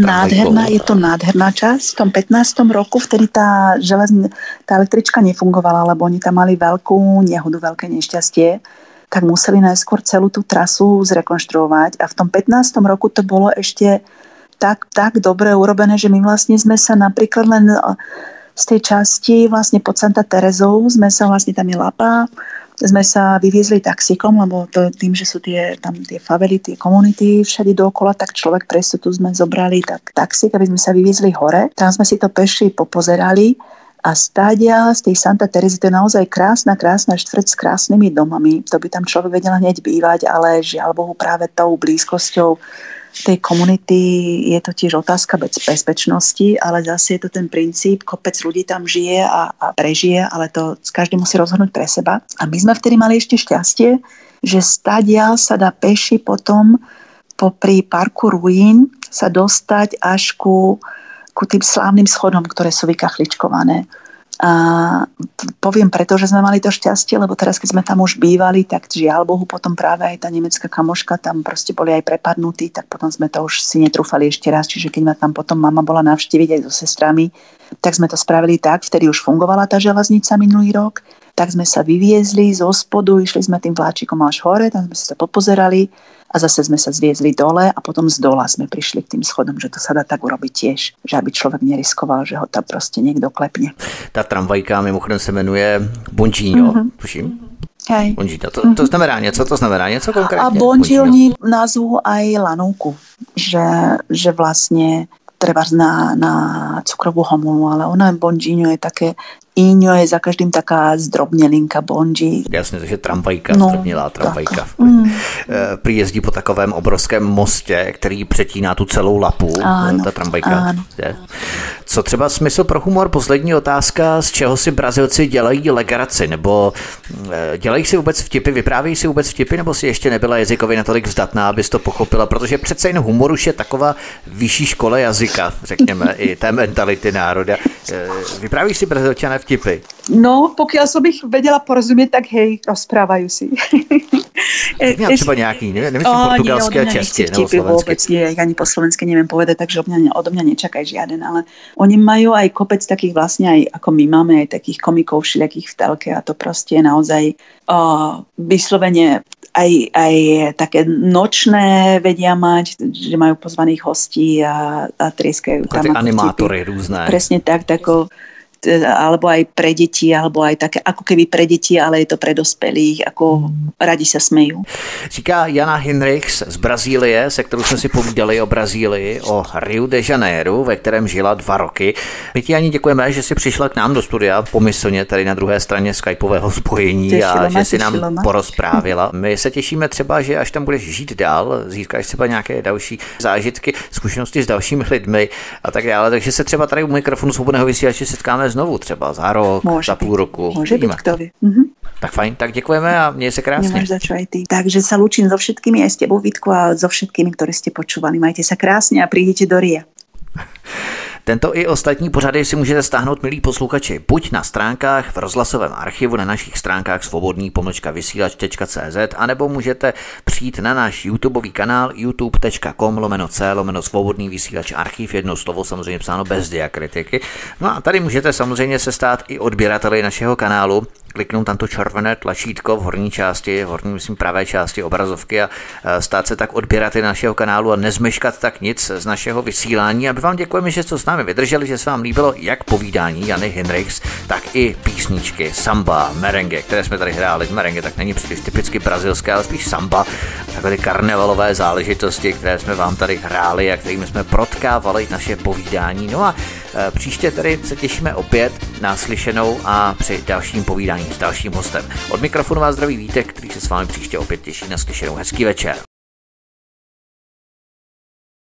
Je to nádherná časť. V tom 15. roku vtedy tá električka nefungovala, lebo oni tam mali veľkú nehodu, veľké nešťastie, tak museli najskôr celú tú trasu zrekonštruovať a v tom 15. roku to bolo ešte tak dobre urobené, že my vlastne sme sa napríklad len z tej časti vlastne pod Santa Terezou sme sa vlastne tam je Lapa, sme sa vyviezli taxíkom, lebo to tým, že sú tam tie favely, tie komunity všade dookola, tak človek pre tu sme zobrali taxík, aby sme sa vyviezli hore. Tam sme si to peši popozerali. A stádia z tej Santa Terezy, to je naozaj krásna štvrť s krásnymi domami. To by tam človek vedel hneď bývať, ale žiaľ Bohu práve tou blízkosťou tej komunity je to tiež otázka bezpečnosti, ale zase je to ten princíp, kopec ľudí tam žije a prežije, ale to každý musí rozhodnúť pre seba. A my sme vtedy mali ešte šťastie, že stádia sa dá peši potom popri parku ruín sa dostať až ku ku tým slávnym schodom, ktoré sú vykachličkované. A poviem preto, že sme mali to šťastie, lebo teraz, keď sme tam už bývali, tak žiaľ Bohu, potom práve aj tá nemecká kamoška tam proste boli aj prepadnutí, tak potom sme to už si netrúfali ešte raz, čiže keď ma tam potom mama bola navštíviť aj so sestrami, tak sme to spravili tak, vtedy už fungovala tá železnica minulý rok, tak sme sa vyviezli zo spodu, išli sme tým vláčikom až hore, tam sme si to popozerali a zase sme sa zviezli dole a potom z dola sme prišli k tým schodom, že to sa dá tak urobiť tiež, že aby človek neriskoval, že ho tam proste niekto klepne. Ta tramvajka mimochodem se jmenuje Bongino, tuším. Hej. Bongino, to znamená něco? To znamená něco konkrétně? A Bongino nazvu aj lanovku, že vlastne trebárs na cukrovú homolu, ale ona Bongino je také, Íňo je za každým taká zdrobnělinka Bonji. Jasně, takže tramvajka, zdrobnělá tramvajka. Prý jezdí po takovém obrovském mostě, který přetíná tu celou Lapu, ta tramvajka. Co třeba smysl pro humor? Poslední otázka, z čeho si Brazilci dělají legraci, nebo dělají si vůbec vtipy, vyprávějí si vůbec vtipy, nebo si ještě nebyla jazykově natolik vzdatná, abys to pochopila, protože přece jen humor už je taková vyšší škola jazyka, řekněme, i té mentality národa. Vyprávíš si Brazilčané vtipy? No, pokiaľ som ich vedela porozumieť, tak hej, rozprávajú si. Třeba nějaký, nemyslím portugalské a české, nebo slovenské. Vôbec nie, ja ani po slovensky neviem povedať, takže odo mňa nečakaj žiaden, ale oni majú aj kopec takých vlastne, aj ako my máme, aj takých komikov všelijakých v telke a to proste je naozaj vyslovene aj také nočné vedia mať, že majú pozvaných hostí a trieskajú tam. Ty animátory různé. Presne tak, alebo aj pre deti, alebo aj také ako keby pre deti, ale je to pre dospelých, ako radi sa smejú. Říká Jana Hinrichs z Brazílie, se kterou jsme si povídali o Brazílii, o Rio de Janeiro, ve kterém žila 2 roky. My ti ani děkujeme, že jsi přišla k nám do studia pomyslně tady na druhé straně skypového spojení a že si nám porozprávila. My se těšíme třeba, že až tam budeš žít dál, získáš třeba nějaké další zážitky, zkušenosti s dalšími lidmi a tak dále, takže se třeba tady u mikrofonu Svobodného vysílače setkáme znovu třeba za rok, za půl roku. Môže byť, kto vie. Tak fajn, tak děkujeme a měj se krásně. Nemáš za čo aj ty. Takže sa lúčim so všetkými, aj s tebou, Vítku, a so všetkými, ktorí ste počúvali. Majte sa krásne a prídite do Ria. Tento i ostatní pořady si můžete stáhnout, milí posluchači, buď na stránkách v rozhlasovém archivu na našich stránkách svobodný-vysílač.cz, anebo můžete přijít na náš YouTubeový kanál youtube.com/c/svobodný vysílač archiv, jedno slovo samozřejmě psáno bez diakritiky. No a tady můžete samozřejmě se stát i odběrateli našeho kanálu, kliknout tam to červené tlačítko v horní části, pravé části obrazovky a stát se tak odběrateli našeho kanálu a nezmeškat tak nic z našeho vysílání. A my vám děkujeme, že jste s námi vydrželi, že se vám líbilo jak povídání Jany Hinrichs, tak i písničky, samba, merengue, které jsme tady hráli. Merengue tak není příliš typicky brazilské, ale spíš samba, takové karnevalové záležitosti, které jsme vám tady hráli a kterými jsme protkávali naše povídání. No a příště tady se těšíme opět na slyšenou a při dalším povídání s dalším hostem. Od mikrofonu vás zdraví Vítek, který se s vámi příště opět těší na slyšenou. Hezký večer.